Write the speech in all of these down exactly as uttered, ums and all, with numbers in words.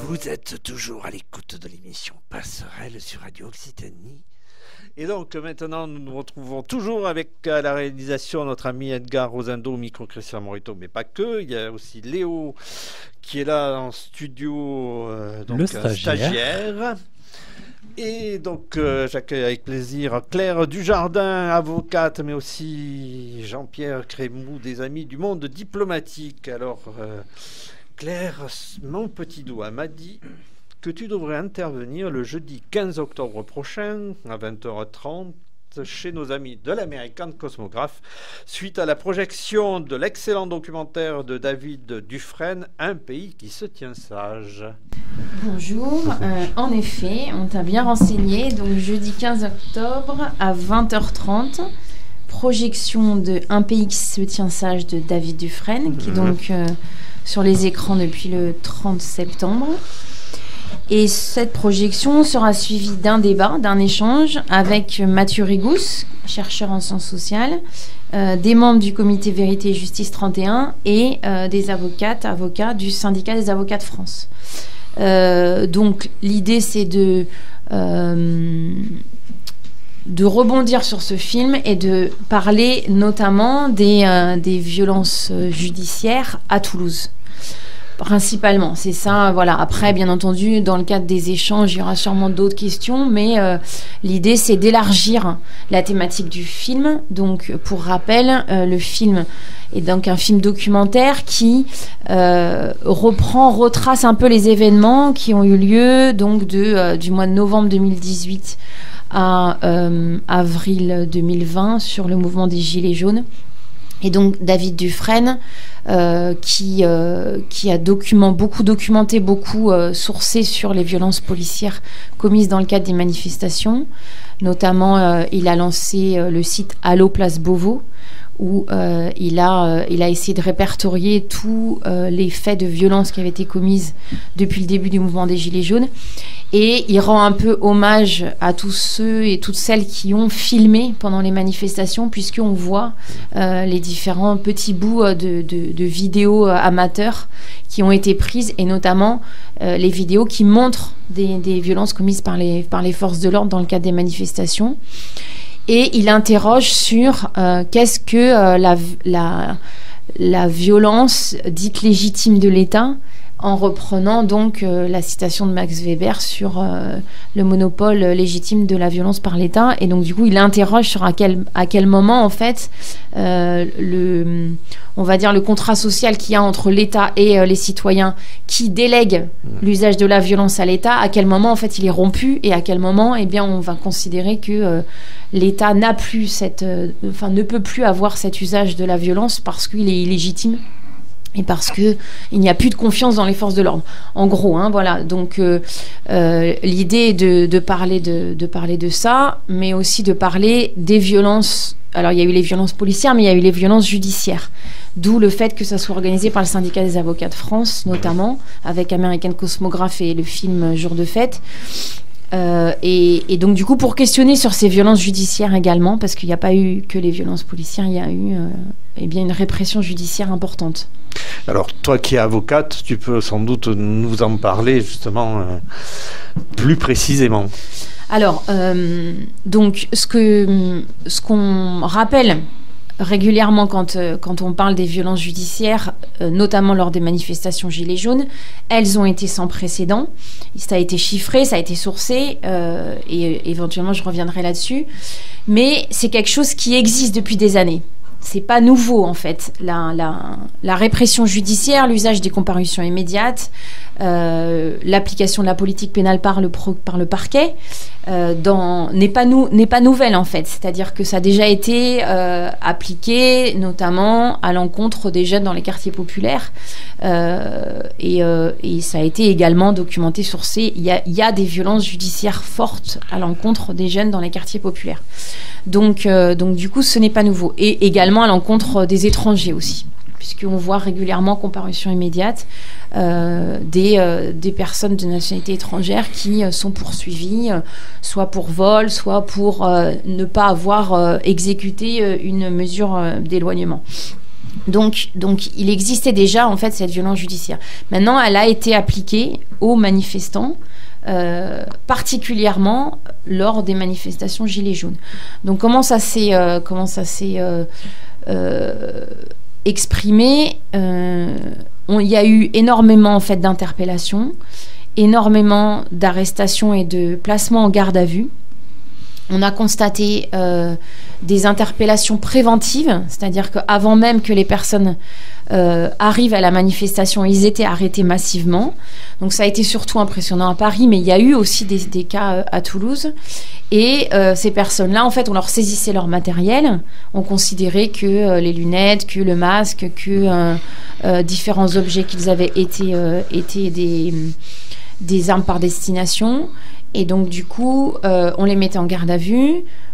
Vous êtes toujours à l'écoute de l'émission Passerelle sur Radio Occitanie. Et donc maintenant, nous nous retrouvons toujours avec à la réalisation notre ami Edgar Rosendo, micro Christian Morito, mais pas que. Il y a aussi Léo qui est là en studio, euh, donc le stagiaire. stagiaire. Et donc euh, j'accueille avec plaisir Claire Dujardin, avocate, mais aussi Jean-Pierre Crémou, des Amis du Monde Diplomatique. Alors euh, Claire, mon petit doigt m'a dit que tu devrais intervenir le jeudi quinze octobre prochain à vingt heures trente chez nos amis de l'American Cosmographe suite à la projection de l'excellent documentaire de David Dufresne, Un pays qui se tient sage. Bonjour, euh, en effet, on t'a bien renseigné, donc jeudi quinze octobre à vingt heures trente, projection de Un pays qui se tient sage de David Dufresne, mmh. qui est donc euh, sur les écrans depuis le trente septembre. Et cette projection sera suivie d'un débat, d'un échange avec Mathieu Rigous, chercheur en sciences sociales, euh, des membres du comité Vérité et Justice trente et un et euh, des avocates, avocats du syndicat des avocats de France. Euh, donc l'idée c'est de, euh, de rebondir sur ce film et de parler notamment des, euh, des violences judiciaires à Toulouse. Principalement, c'est ça. Voilà. Après, bien entendu, dans le cadre des échanges, il y aura sûrement d'autres questions, mais euh, l'idée, c'est d'élargir la thématique du film. Donc, pour rappel, euh, le film est donc un film documentaire qui euh, reprend, retrace un peu les événements qui ont eu lieu donc de euh, du mois de novembre deux mille dix-huit à euh, avril deux mille vingt sur le mouvement des Gilets jaunes. Et donc David Dufresne, euh, qui, euh, qui a document, beaucoup documenté, beaucoup euh, sourcé sur les violences policières commises dans le cadre des manifestations. Notamment, euh, il a lancé euh, le site Allo Place Beauvau, où euh, il, a, euh, il a essayé de répertorier tous euh, les faits de violence qui avaient été commises depuis le début du mouvement des Gilets jaunes. Et il rend un peu hommage à tous ceux et toutes celles qui ont filmé pendant les manifestations, puisqu'on voit euh, les différents petits bouts de, de, de vidéos amateurs qui ont été prises, et notamment euh, les vidéos qui montrent des, des violences commises par les, par les forces de l'ordre dans le cadre des manifestations. Et il interroge sur euh, qu'est-ce que euh, la, la, la violence dite légitime de l'État, en reprenant donc euh, la citation de Max Weber sur euh, le monopole légitime de la violence par l'État. Et donc du coup, il interroge sur à quel, à quel moment en fait euh, le, on va dire le contrat social qu'il y a entre l'État et euh, les citoyens qui délèguent l'usage de la violence à l'État, à quel moment en fait il est rompu et à quel moment eh bien on va considérer que euh, l'État n'a plus cette, euh, enfin ne peut plus avoir cet usage de la violence parce qu'il est illégitime. Et parce que il n'y a plus de confiance dans les forces de l'ordre. En gros, hein, voilà. Donc euh, euh, l'idée est de, de parler de, de parler de ça, mais aussi de parler des violences. Alors il y a eu les violences policières, mais il y a eu les violences judiciaires. D'où le fait que ça soit organisé par le syndicat des avocats de France, notamment avec American Cosmographe et le film Jour de fête. Euh, et, et donc du coup pour questionner sur ces violences judiciaires également, parce qu'il n'y a pas eu que les violences policières, il y a eu euh, eh bien une répression judiciaire importante. Alors toi qui es avocate, tu peux sans doute nous en parler justement euh, plus précisément. Alors euh, donc ce que ce qu'on rappelle régulièrement quand, euh, quand on parle des violences judiciaires, euh, notamment lors des manifestations Gilets jaunes, elles ont été sans précédent. Ça a été chiffré, ça a été sourcé, euh, et éventuellement je reviendrai là-dessus. Mais c'est quelque chose qui existe depuis des années. C'est pas nouveau en fait. La, la, la répression judiciaire, l'usage des comparutions immédiates, euh, l'application de la politique pénale par le, pro, par le parquet euh, dans, n'est pas, nou, n'est pas nouvelle en fait. C'est-à-dire que ça a déjà été euh, appliqué notamment à l'encontre des jeunes dans les quartiers populaires euh, et, euh, et ça a été également documenté, sourcé. Il y a, il y a des violences judiciaires fortes à l'encontre des jeunes dans les quartiers populaires. Donc, euh, donc du coup, ce n'est pas nouveau. Et également à l'encontre des étrangers aussi, puisqu'on voit régulièrement comparution immédiate euh, des, euh, des personnes de nationalité étrangère qui euh, sont poursuivies, euh, soit pour vol, soit pour euh, ne pas avoir euh, exécuté euh, une mesure euh, d'éloignement. Donc, donc, il existait déjà, en fait, cette violence judiciaire. Maintenant, elle a été appliquée aux manifestants, euh, particulièrement lors des manifestations Gilets jaunes. Donc, comment ça s'est, euh, comment ça s'est euh, euh, exprimé euh, on, il y a eu énormément, en fait, d'interpellations, énormément d'arrestations et de placements en garde à vue. On a constaté euh, des interpellations préventives, c'est-à-dire qu'avant même que les personnes euh, arrivent à la manifestation, ils étaient arrêtés massivement. Donc ça a été surtout impressionnant à Paris, mais il y a eu aussi des, des cas euh, à Toulouse. Et euh, ces personnes-là, en fait, on leur saisissait leur matériel. On considérait que euh, les lunettes, que le masque, que euh, euh, différents objets qu'ils avaient été, euh, étaient des, des armes par destination. Et donc, du coup, euh, on les mettait en garde à vue.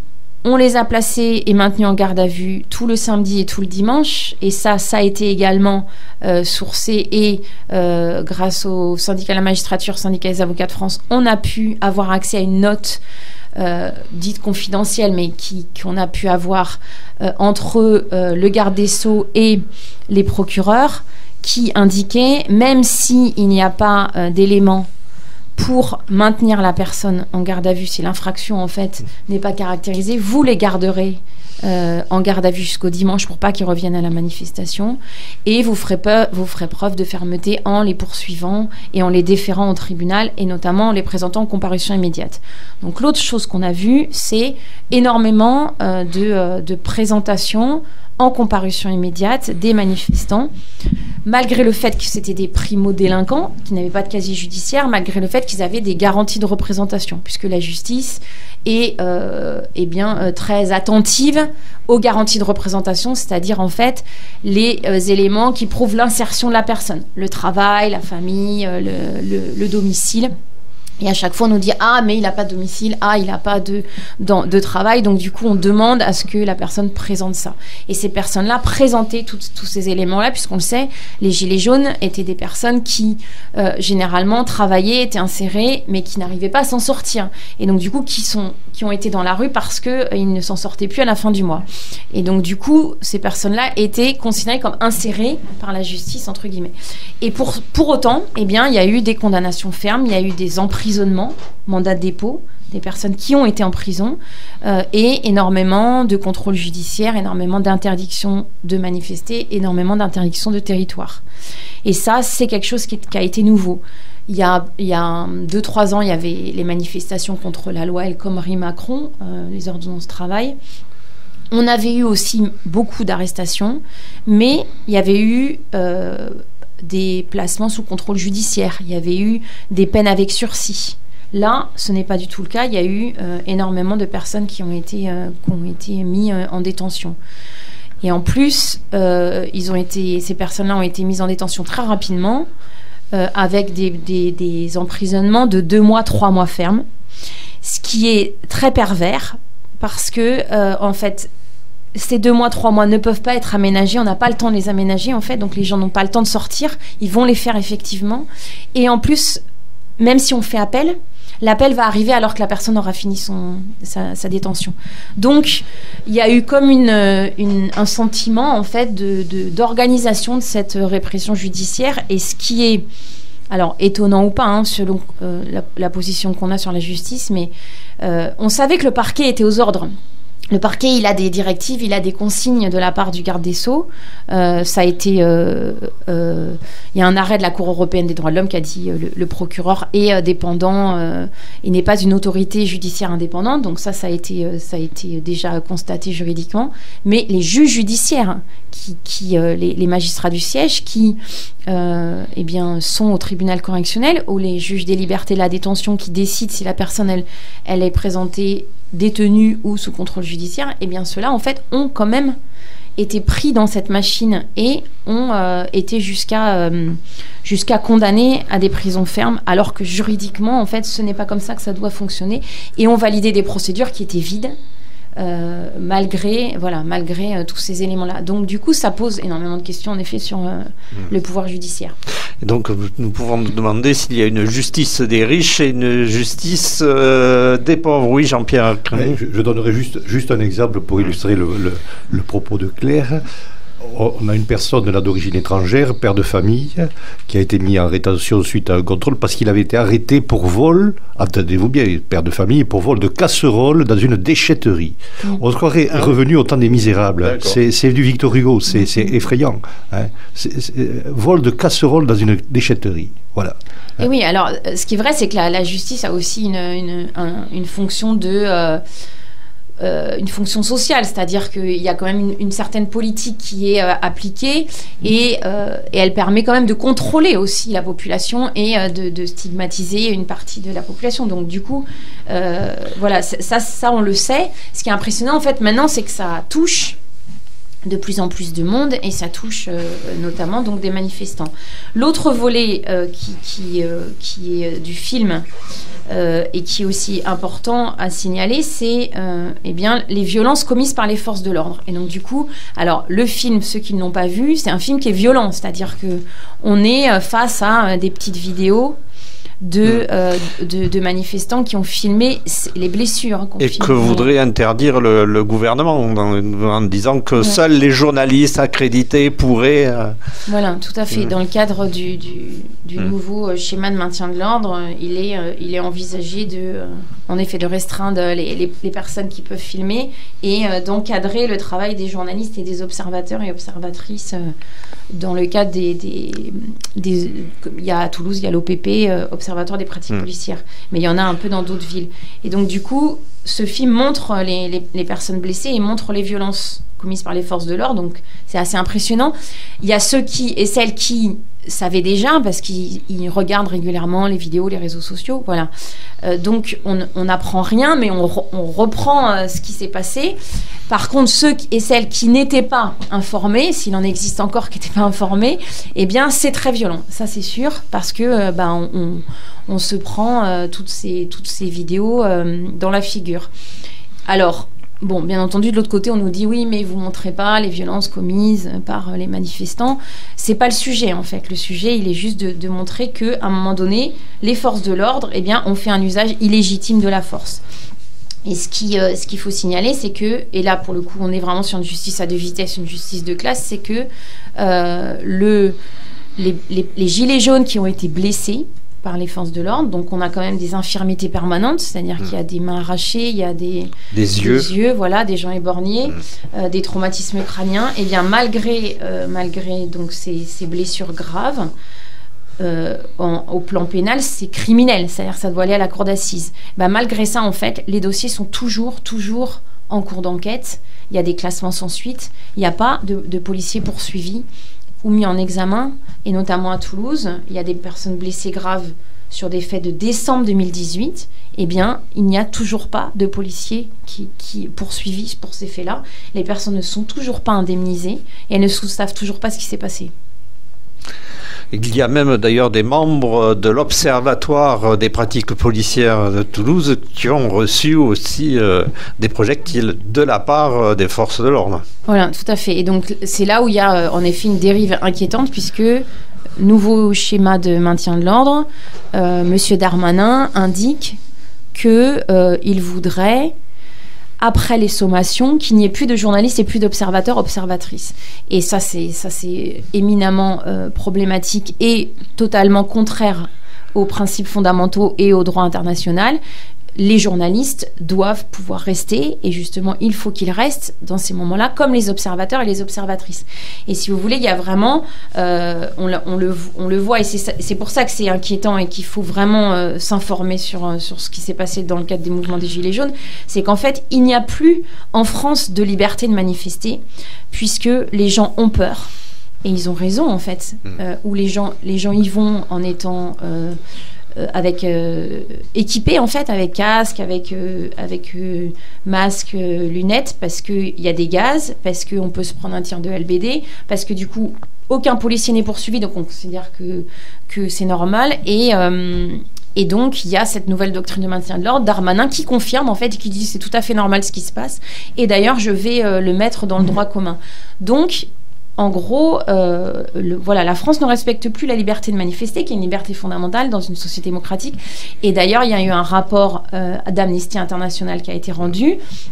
On les a placés et maintenus en garde à vue tout le samedi et tout le dimanche. Et ça, ça a été également euh, sourcé. Et euh, grâce au syndicat de la magistrature, syndicat des avocats de France, on a pu avoir accès à une note euh, dite confidentielle, mais qui, qu'on a pu avoir euh, entre euh, le garde des Sceaux et les procureurs, qui indiquait, même s'il n'y a pas euh, d'éléments pour maintenir la personne en garde à vue, si l'infraction en fait n'est pas caractérisée, vous les garderez euh, en garde à vue jusqu'au dimanche pour pas qu'ils reviennent à la manifestation, et vous ferez, peu, vous ferez preuve de fermeté en les poursuivant et en les déférant au tribunal, et notamment en les présentant en comparution immédiate. Donc l'autre chose qu'on a vue, c'est énormément euh, de, euh, de présentations en comparution immédiate des manifestants, malgré le fait que c'était des primo-délinquants qui n'avaient pas de casier judiciaire, malgré le fait qu'ils avaient des garanties de représentation, puisque la justice est euh, eh bien, euh, très attentive aux garanties de représentation, c'est-à-dire en fait les euh, éléments qui prouvent l'insertion de la personne, le travail, la famille, euh, le, le, le domicile. Et à chaque fois, on nous dit « Ah, mais il n'a pas de domicile, ah, il n'a pas de, de, de travail. » Donc, du coup, on demande à ce que la personne présente ça. Et ces personnes-là présentaient tout, tous ces éléments-là, puisqu'on le sait, les Gilets jaunes étaient des personnes qui, euh, généralement, travaillaient, étaient insérées, mais qui n'arrivaient pas à s'en sortir. Et donc, du coup, qui, sont, qui ont été dans la rue parce qu'ils euh, ne s'en sortaient plus à la fin du mois. Et donc, du coup, ces personnes-là étaient considérées comme insérées par la justice, entre guillemets. Et pour, pour autant, eh bien, il y a eu des condamnations fermes, il y a eu des emprisonnements, mandat de dépôt, des personnes qui ont été en prison, euh, et énormément de contrôles judiciaires, énormément d'interdictions de manifester, énormément d'interdictions de territoire. Et ça, c'est quelque chose qui, qui a été nouveau. Il y a, il y a deux, trois ans, il y avait les manifestations contre la loi El Khomri-Macron, euh, les ordonnances travail. On avait eu aussi beaucoup d'arrestations, mais il y avait eu euh, des placements sous contrôle judiciaire. Il y avait eu des peines avec sursis. Là, ce n'est pas du tout le cas. Il y a eu euh, énormément de personnes qui ont été, euh, qui ont été mises euh, en détention. Et en plus, euh, ils ont été, ces personnes-là ont été mises en détention très rapidement, euh, avec des, des, des emprisonnements de deux mois, trois mois fermes, ce qui est très pervers parce que, euh, en fait, ces deux mois, trois mois ne peuvent pas être aménagés. On n'a pas le temps de les aménager, en fait. Donc, les gens n'ont pas le temps de sortir. Ils vont les faire, effectivement. Et en plus, même si on fait appel, l'appel va arriver alors que la personne aura fini son, sa, sa détention. Donc, il y a eu comme une, une, un sentiment, en fait, de, de, d'organisation de cette répression judiciaire. Et ce qui est, alors, étonnant ou pas, hein, selon euh, la, la position qu'on a sur la justice, mais euh, on savait que le parquet était aux ordres. Le parquet, il a des directives, il a des consignes de la part du garde des Sceaux. Euh, ça a été, euh, euh, il y a un arrêt de la Cour européenne des droits de l'homme qui a dit euh, le, le procureur est euh, dépendant, euh, il n'est pas une autorité judiciaire indépendante. Donc ça, ça a été, euh, ça a été déjà constaté juridiquement. Mais les juges judiciaires, qui, qui euh, les, les magistrats du siège, qui euh, eh bien, sont au tribunal correctionnel, ou les juges des libertés et de la détention qui décident si la personne elle, elle est présentée détenus ou sous contrôle judiciaire, eh bien ceux-là, en fait, ont quand même été pris dans cette machine et ont euh, été jusqu'à euh, jusqu'à condamnés à des prisons fermes, alors que juridiquement, en fait, ce n'est pas comme ça que ça doit fonctionner, et ont validé des procédures qui étaient vides, euh, malgré, voilà, malgré euh, tous ces éléments-là. Donc, du coup, ça pose énormément de questions, en effet, sur euh, mmh. le pouvoir judiciaire. Et donc, nous pouvons nous demander s'il y a une justice des riches et une justice euh, des pauvres. Oui, Jean-Pierre Crémou. Je, je donnerai juste, juste un exemple pour illustrer le, le, le propos de Claire. on a une personne là d'origine étrangère, père de famille, qui a été mis en rétention suite à un contrôle parce qu'il avait été arrêté pour vol, attendez-vous bien, père de famille, pour vol de casseroles dans une déchetterie. Mmh. On se croirait ah. revenu au temps des Misérables. C'est, c'est du Victor Hugo, c'est, mmh. c'est effrayant. Hein. C'est, c'est, vol de casseroles dans une déchetterie. Voilà. Et oui, alors, ce qui est vrai, c'est que la, la justice a aussi une, une, un, une fonction de... Euh, Euh, une fonction sociale, c'est-à-dire qu'il y a quand même une, une certaine politique qui est euh, appliquée et, euh, et elle permet quand même de contrôler aussi la population et euh, de, de stigmatiser une partie de la population. Donc du coup, euh, voilà, ça, ça on le sait. Ce qui est impressionnant en fait maintenant, c'est que ça touche de plus en plus de monde et ça touche euh, notamment donc des manifestants. L'autre volet euh, qui, qui, euh, qui est du film euh, et qui est aussi important à signaler, c'est euh, eh bien, les violences commises par les forces de l'ordre. Et donc du coup, alors le film, ceux qui ne l'ont pas vu, c'est un film qui est violent, c'est-à-dire qu'on est face à euh, des petites vidéos De, euh, de, de manifestants qui ont filmé les blessures. Et que voudrait interdire le, le gouvernement en, en disant que ouais. seuls les journalistes accrédités pourraient... Euh... Voilà, tout à fait. Mmh. Dans le cadre du, du, du mmh. nouveau schéma de maintien de l'ordre, il est, euh, il est envisagé de, euh, en effet, de restreindre les, les, les personnes qui peuvent filmer et euh, d'encadrer le travail des journalistes et des observateurs et observatrices euh, dans le cadre des... des, des il y a à Toulouse, il y a l'O P P, euh, Observatoire des pratiques mmh. policières, mais il y en a un peu dans d'autres villes. Et donc du coup, ce film montre les, les, les personnes blessées et montre les violences commises par les forces de l'ordre, donc c'est assez impressionnant. Il y a ceux qui et celles qui savaient déjà, parce qu'ils ils regardent régulièrement les vidéos, les réseaux sociaux, voilà. Euh, donc on n'apprend rien, mais on, re, on reprend euh, ce qui s'est passé. Par contre, ceux et celles qui n'étaient pas informés, s'il en existe encore qui n'étaient pas informés, eh bien c'est très violent, ça c'est sûr, parce que euh, bah, on, on, on se prend euh, toutes ces, toutes ces vidéos euh, dans la figure. Alors, bon, bien entendu, de l'autre côté, on nous dit oui, mais vous ne montrez pas les violences commises par les manifestants. C'est pas le sujet, en fait. Le sujet, il est juste de, de montrer qu'à un moment donné, les forces de l'ordre, eh bien, ont fait un usage illégitime de la force. Et ce, qui, euh, ce qu'il faut signaler, c'est que, et là, pour le coup, on est vraiment sur une justice à deux vitesses, une justice de classe, c'est que euh, le, les, les, les gilets jaunes qui ont été blessés par les forces de l'ordre, donc on a quand même des infirmités permanentes, c'est-à-dire mmh. qu'il y a des mains arrachées, il y a des, des, yeux. des yeux, voilà, des gens éborgnés, mmh. euh, des traumatismes crâniens, et bien malgré, euh, malgré donc ces, ces blessures graves, euh, en, au plan pénal, c'est criminel, c'est-à-dire que ça doit aller à la cour d'assises. Ben, malgré ça, en fait, les dossiers sont toujours, toujours en cours d'enquête, il y a des classements sans suite, il n'y a pas de, de policiers poursuivis ou mis en examen, et notamment à Toulouse, il y a des personnes blessées graves sur des faits de décembre deux mille dix-huit, eh bien, il n'y a toujours pas de policiers qui, qui poursuivis pour ces faits-là. Les personnes ne sont toujours pas indemnisées, et elles ne savent toujours pas ce qui s'est passé. Il y a même d'ailleurs des membres de l'Observatoire des pratiques policières de Toulouse qui ont reçu aussi euh, des projectiles de la part des forces de l'ordre. Voilà, tout à fait. Et donc c'est là où il y a euh, en effet une dérive inquiétante, puisque nouveau schéma de maintien de l'ordre, euh, Monsieur Darmanin indique qu'il euh, voudrait, après les sommations, qu'il n'y ait plus de journalistes et plus d'observateurs, observatrices. Et ça, c'est, ça, c'est éminemment euh, problématique et totalement contraire aux principes fondamentaux et au droit international. Les journalistes doivent pouvoir rester, et justement, il faut qu'ils restent dans ces moments-là, comme les observateurs et les observatrices. Et si vous voulez, il y a vraiment, euh, on, le, on, le, on le voit, et c'est, ça, c'est pour ça que c'est inquiétant et qu'il faut vraiment euh, s'informer sur, sur ce qui s'est passé dans le cadre des mouvements des Gilets jaunes, c'est qu'en fait, il n'y a plus en France de liberté de manifester, puisque les gens ont peur. Et ils ont raison, en fait, mmh. euh, où les gens, les gens y vont en étant... Euh, Euh, avec euh, équipés en fait, avec casque, avec euh, avec euh, masque, euh, lunettes, parce que il y a des gaz, parce que on peut se prendre un tir de L B D, parce que du coup aucun policier n'est poursuivi, donc on considère que que c'est normal, et euh, et donc il y a cette nouvelle doctrine de maintien de l'ordre, Darmanin qui confirme en fait, et qui dit c'est tout à fait normal ce qui se passe, et d'ailleurs je vais euh, le mettre dans le droit commun. Donc en gros, euh, le, voilà, la France ne respecte plus la liberté de manifester, qui est une liberté fondamentale dans une société démocratique. Et d'ailleurs, il y a eu un rapport euh, d'Amnesty International qui a été rendu,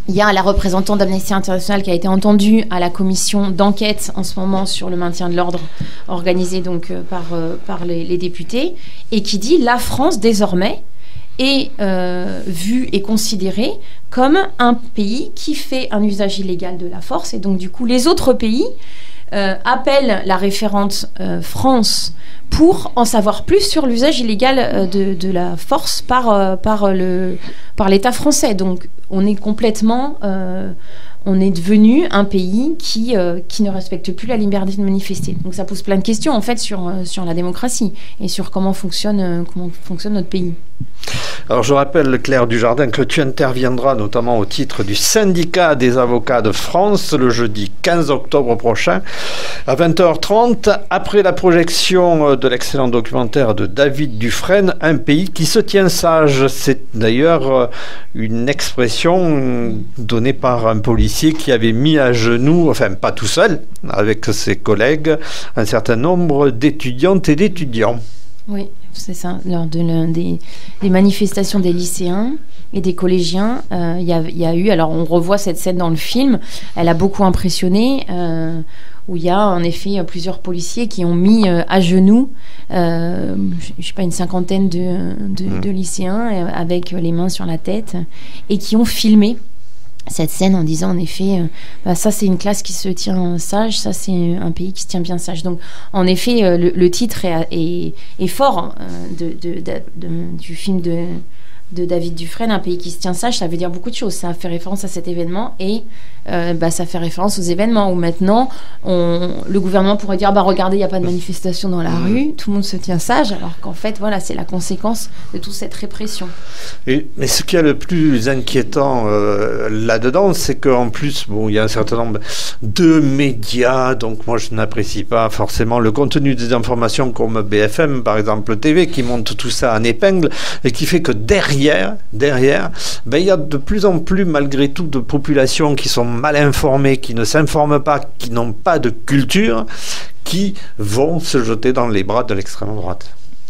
Il y a la représentante d'Amnesty International qui a été entendue à la commission d'enquête en ce moment sur le maintien de l'ordre organisé donc euh, par, euh, par les, les députés, et qui dit la France désormais est euh, vue et considérée comme un pays qui fait un usage illégal de la force, et donc du coup les autres pays euh, appellent la référente euh, France pour en savoir plus sur l'usage illégal euh, de, de la force par, euh, par, le, par l'État français. Donc on est complètement... Euh, on est devenu un pays qui, euh, qui ne respecte plus la liberté de manifester. Donc ça pose plein de questions en fait sur, euh, sur la démocratie et sur comment fonctionne, euh, comment fonctionne notre pays. Alors je rappelle, Claire Dujardin, que tu interviendras notamment au titre du syndicat des avocats de France le jeudi quinze octobre prochain à vingt heures trente, après la projection de l'excellent documentaire de David Dufresne, Un pays qui se tient sage. C'est d'ailleurs une expression donnée par un policier qui avait mis à genoux, enfin pas tout seul, avec ses collègues, un certain nombre d'étudiantes et d'étudiants. Oui, c'est ça. Lors de l'un des, des manifestations des lycéens et des collégiens, euh, y, a, y a eu... Alors, on revoit cette scène dans le film. Elle a beaucoup impressionné, euh, où il y a en effet plusieurs policiers qui ont mis euh, à genoux, euh, je ne sais pas, une cinquantaine de, de, mmh. de lycéens euh, avec les mains sur la tête et qui ont filmé cette scène en disant en effet euh, bah, ça c'est une classe qui se tient sage, ça c'est un pays qui se tient bien sage. Donc en effet euh, le, le titre est, est, est fort euh, de, de, de, de, du film de, de David Dufresne, Un pays qui se tient sage. Ça veut dire beaucoup de choses, ça fait référence à cet événement et euh, bah, ça fait référence aux événements où maintenant on, le gouvernement pourrait dire bah regardez, il n'y a pas de manifestation dans la rue, tout le monde se tient sage, alors qu'en fait voilà, c'est la conséquence de toute cette répression. Et, mais ce qui est le plus inquiétant euh, là-dedans, c'est qu'en plus, bon, il y a un certain nombre de médias, donc moi je n'apprécie pas forcément le contenu des informations comme B F M, par exemple T V, qui monte tout ça en épingle et qui fait que derrière, derrière, ben, il y a de plus en plus, malgré tout, de populations qui sont mal informées, qui ne s'informent pas, qui n'ont pas de culture, qui vont se jeter dans les bras de l'extrême droite.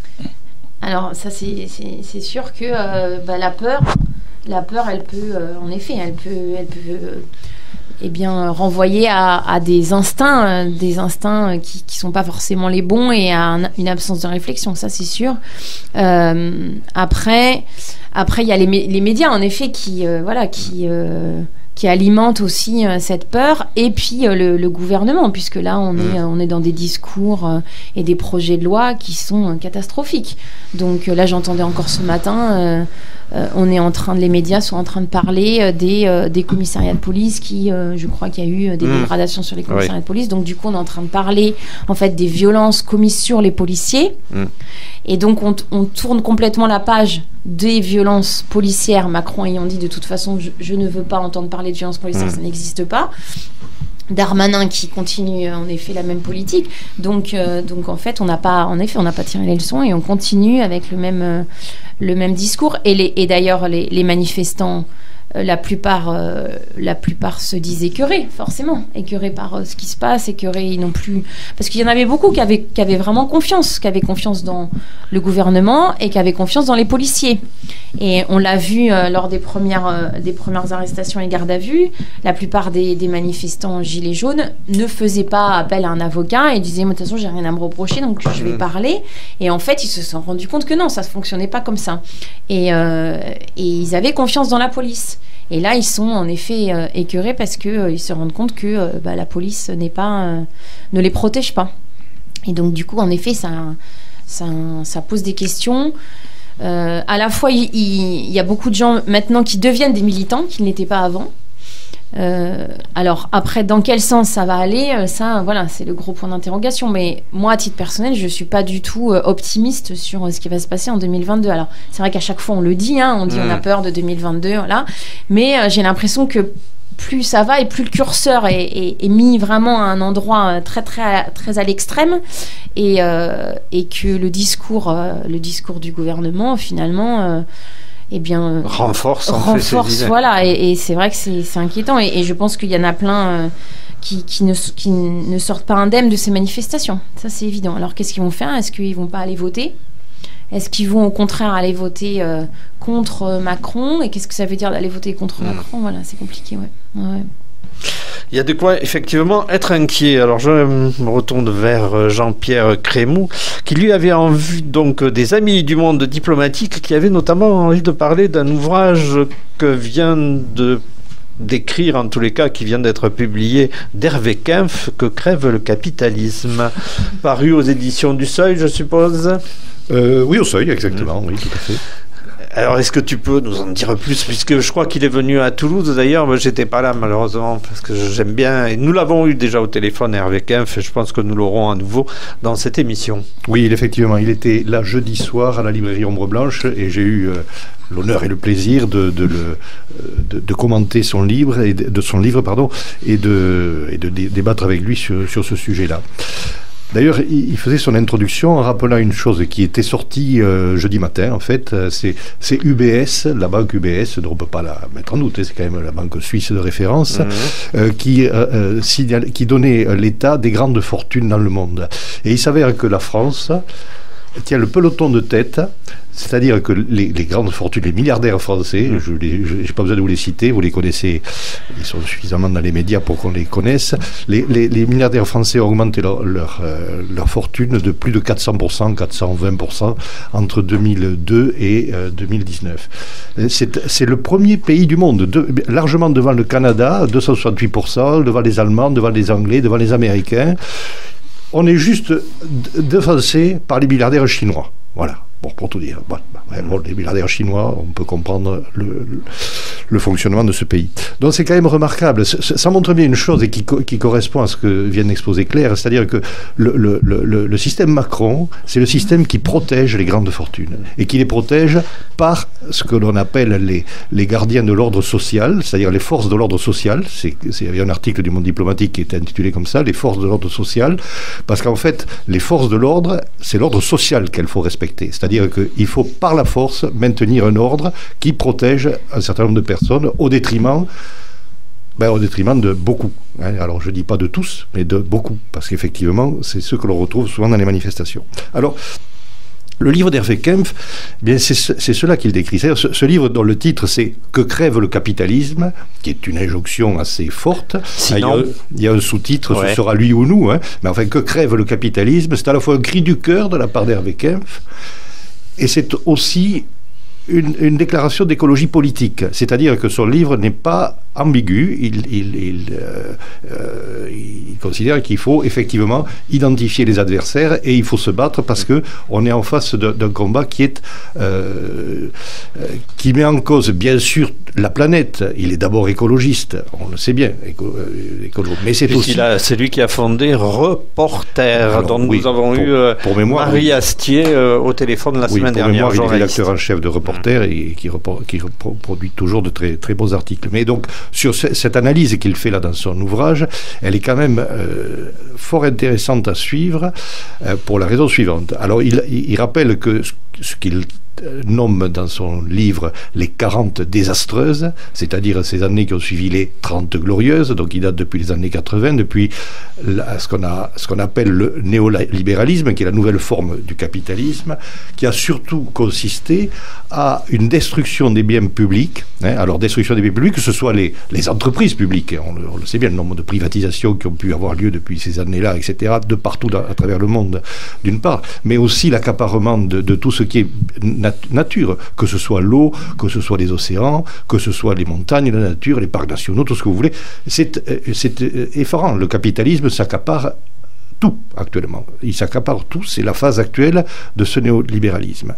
Alors ça c'est, c'est, c'est sûr que euh, bah, la peur, la peur elle peut, euh, en effet, elle peut, elle peut euh, eh bien, renvoyer à, à des instincts, euh, des instincts qui ne sont pas forcément les bons et à un, une absence de réflexion, ça c'est sûr. Euh, après, après il y a les, les médias en effet qui, euh, voilà, qui... Euh, qui alimente aussi euh, cette peur, et puis euh, le, le gouvernement, puisque là on est, euh, on est dans des discours euh, et des projets de loi qui sont euh, catastrophiques. Donc euh, là j'entendais encore ce matin, euh, euh, on est en train, les médias sont en train de parler euh, des, euh, des commissariats de police qui, euh, je crois qu'il y a eu euh, des mmh. dégradations sur les commissariats oui. de police, donc du coup on est en train de parler en fait des violences commises sur les policiers, mmh. et donc on, on tourne complètement la page des violences policières, Macron ayant dit de toute façon je, je ne veux pas entendre parler de violences policières, mmh. ça n'existe pas. Darmanin qui continue en effet la même politique. Donc, euh, donc en fait, on n'a pas, en effet, on n'a pas tiré les leçons et on continue avec le même, euh, le même discours. Et, les, et d'ailleurs, les, les manifestants, euh, la plupart, euh, la plupart se disent écœurés, forcément, écœurés par euh, ce qui se passe, écœurés non plus, parce qu'il y en avait beaucoup qui avaient, qui avaient vraiment confiance, qui avaient confiance dans le gouvernement et qui avaient confiance dans les policiers. Et on l'a vu euh, lors des premières, euh, des premières arrestations et gardes à vue, la plupart des, des manifestants gilets jaunes ne faisaient pas appel à un avocat et disaient, moi de toute façon j'ai rien à me reprocher donc je vais parler. Et en fait ils se sont rendus compte que non, ça ne fonctionnait pas comme ça. Et, euh, et ils avaient confiance dans la police. Et là ils sont en effet euh, écœurés parce qu'ils euh, se rendent compte que euh, bah, la police n'est pas, euh, ne les protège pas. Et donc du coup en effet ça, ça, ça pose des questions. Euh, à la fois, il, il, il y a beaucoup de gens maintenant qui deviennent des militants, qui ne l'étaient pas avant. Euh, alors après, dans quel sens ça va aller, ça, voilà, c'est le gros point d'interrogation. Mais moi, à titre personnel, je ne suis pas du tout euh, optimiste sur euh, ce qui va se passer en deux mille vingt-deux. Alors, c'est vrai qu'à chaque fois, on le dit, hein, on dit mmh. on a peur de deux mille vingt-deux, voilà. Mais euh, j'ai l'impression que plus ça va et plus le curseur est, est, est mis vraiment à un endroit très très très à l'extrême et, euh, et que le discours euh, le discours du gouvernement finalement euh, eh bien renforce en renforce fait voilà et, et c'est vrai que c'est, c'est inquiétant et, et je pense qu'il y en a plein euh, qui, qui, ne, qui ne sortent pas indemnes de ces manifestations, ça c'est évident. Alors qu'est-ce qu'ils vont faire? Est-ce qu'ils vont pas aller voter? Est-ce qu'ils vont au contraire aller voter euh, contre Macron? Et qu'est-ce que ça veut dire d'aller voter contre mmh. Macron? Voilà, c'est compliqué, ouais. ouais. Il y a de quoi effectivement être inquiet. Alors je me retourne vers Jean-Pierre Crémou, qui lui avait envie donc des amis du monde diplomatique, qui avait notamment envie de parler d'un ouvrage que vient de d'écrire, en tous les cas, qui vient d'être publié, d'Hervé Kempf, Que crève le capitalisme, paru aux éditions du Seuil, je suppose. Euh, oui, au Seuil, exactement, mmh. oui, tout à fait. Alors, est-ce que tu peux nous en dire plus? Puisque je crois qu'il est venu à Toulouse, d'ailleurs, moi, j'étais pas là, malheureusement, parce que j'aime bien, et nous l'avons eu déjà au téléphone, Hervé Kempf, et je pense que nous l'aurons à nouveau dans cette émission. Oui, effectivement, il était là jeudi soir à la librairie Ombre Blanche, et j'ai eu euh, l'honneur et le plaisir de, de, le, de, de commenter son livre, et de, de son livre, pardon, et de, et de dé- débattre avec lui sur, sur ce sujet-là. D'ailleurs, il faisait son introduction en rappelant une chose qui était sortie euh, jeudi matin, en fait, c'est, c'est U B S, la banque U B S, on ne peut pas la mettre en doute, c'est quand même la banque suisse de référence, mmh. euh, qui, euh, signale, qui donnait l'état des grandes fortunes dans le monde. Et il s'avère que la France tient le peloton de tête, c'est-à-dire que les, les grandes fortunes, les milliardaires français, mmh. je n'ai pas besoin de vous les citer, vous les connaissez, ils sont suffisamment dans les médias pour qu'on les connaisse, les, les, les milliardaires français ont augmenté leur, leur, euh, leur fortune de plus de quatre cents pour cent, quatre cent vingt pour cent entre deux mille deux et euh, deux mille dix-neuf. C'est, c'est le premier pays du monde, de, largement devant le Canada, deux cent soixante-huit pour cent, devant les Allemands, devant les Anglais, devant les Américains. On est juste devancé par les milliardaires chinois. Voilà, bon, pour tout dire. Bon, bon, les milliardaires chinois, on peut comprendre le, le, le fonctionnement de ce pays. Donc c'est quand même remarquable. Ça montre bien une chose et qui, qui correspond à ce que vient d'exposer Claire, c'est-à-dire que le, le, le, le système Macron, c'est le système qui protège les grandes fortunes et qui les protège par ce que l'on appelle les, les gardiens de l'ordre social, c'est-à-dire les forces de l'ordre social. C'est, c'est, il y a un article du Monde diplomatique qui était intitulé comme ça, les forces de l'ordre social, parce qu'en fait, les forces de l'ordre, c'est l'ordre social qu'elles faut respecter. C'est-à-dire qu'il faut, par la force, maintenir un ordre qui protège un certain nombre de personnes au détriment, ben, au détriment de beaucoup. Hein. Alors, je ne dis pas de tous, mais de beaucoup, parce qu'effectivement, c'est ce que l'on retrouve souvent dans les manifestations. Alors, le livre d'Hervé Kempf, eh bien c'est, c'est cela qu'il décrit. C'est-à-dire ce, ce livre dont le titre c'est « Que crève le capitalisme », qui est une injonction assez forte. Sinon, il, y a, il y a un sous-titre, ouais. Ce sera lui ou nous. Hein. Mais enfin, « Que crève le capitalisme », c'est à la fois un cri du cœur de la part d'Hervé Kempf, et c'est aussi une, une déclaration d'écologie politique. C'est-à-dire que son livre n'est pas ambigu, il, il, il, euh, euh, il considère qu'il faut effectivement identifier les adversaires et il faut se battre parce que on est en face de, d'un combat qui est euh, euh, qui met en cause bien sûr la planète. Il est d'abord écologiste, on le sait bien, éco, euh, écolo, mais c'est aussi a, c'est lui qui a fondé Reporter, alors, dont oui, nous avons pour, eu euh, pour mémoire, Marie oui. Astier euh, au téléphone la oui, semaine pour dernière. Mémoire, il est rédacteur en chef de Reporter mmh. et qui, report, qui produit toujours de très très beaux articles. Mais donc sur cette analyse qu'il fait là dans son ouvrage, elle est quand même euh, fort intéressante à suivre euh, pour la raison suivante. Alors il, il rappelle que ce, ce qu'il nomme dans son livre les quarante désastreuses, c'est-à-dire ces années qui ont suivi les trente glorieuses, donc il date depuis les années quatre-vingts, depuis la, ce, qu'on a, ce qu'on appelle le néolibéralisme, qui est la nouvelle forme du capitalisme, qui a surtout consisté à une destruction des biens publics. Hein, alors destruction des biens publics, que ce soit les, les entreprises publiques, on le, on le sait bien, le nombre de privatisations qui ont pu avoir lieu depuis ces années-là, et cetera, de partout dans, à travers le monde, d'une part, mais aussi l'accaparement de, de tout ce qui est nature, que ce soit l'eau, que ce soit les océans, que ce soit les montagnes, la nature, les parcs nationaux, tout ce que vous voulez. C'est, c'est effarant. Le capitalisme s'accapare tout actuellement. Il s'accapare tout. C'est la phase actuelle de ce néolibéralisme.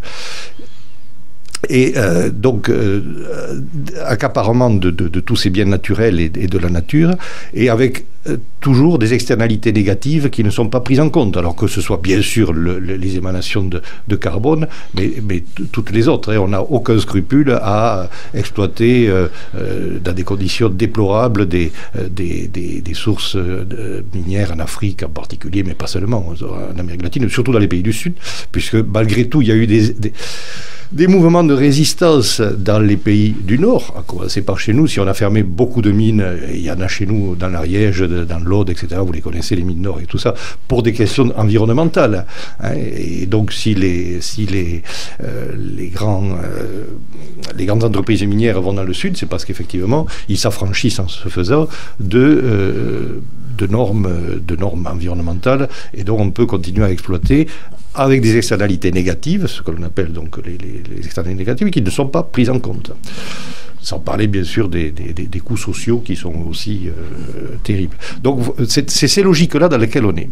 Et euh, donc, euh, accaparement de, de, de tous ces biens naturels et, et de la nature, et avec euh, toujours des externalités négatives qui ne sont pas prises en compte, alors que ce soit bien sûr le, le, les émanations de, de carbone, mais, mais t- toutes les autres. Hein, on n'a aucun scrupule à exploiter euh, euh, dans des conditions déplorables des, euh, des, des, des sources euh, minières en Afrique en particulier, mais pas seulement, en Amérique latine, surtout dans les pays du Sud, puisque malgré tout, il y a eu des... des Des mouvements de résistance dans les pays du Nord, à commencer par chez nous. Si on a fermé beaucoup de mines, il y en a chez nous dans l'Ariège, dans l'Aude, et cetera. Vous les connaissez, les mines Nord et tout ça, pour des questions environnementales. Hein. Et donc, si les, si les, euh, les, grands, euh, les grandes entreprises minières vont dans le Sud, c'est parce qu'effectivement, ils s'affranchissent en se faisant de, euh, de, normes, de normes environnementales, et donc on peut continuer à exploiter avec des externalités négatives, ce que l'on appelle donc les, les, les externalités négatives, qui ne sont pas prises en compte. Sans parler bien sûr des, des, des coûts sociaux qui sont aussi euh, terribles. Donc c'est ces logiques-là dans lesquelles on est.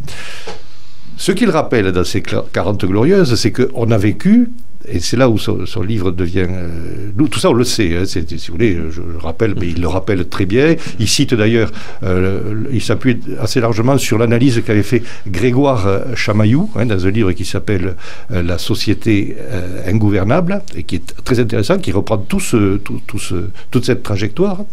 Ce qu'il rappelle dans ces quarante glorieuses, c'est qu'on a vécu, et c'est là où son, son livre devient... Euh, nous, tout ça, on le sait, hein, c'est, si vous voulez, je, je rappelle, mais il le rappelle très bien. Il cite d'ailleurs, euh, il s'appuie assez largement sur l'analyse qu'avait fait Grégoire Chamaillou, hein, dans un livre qui s'appelle euh, La société euh, ingouvernable, et qui est très intéressant, qui reprend tout ce, tout, tout ce, toute cette trajectoire.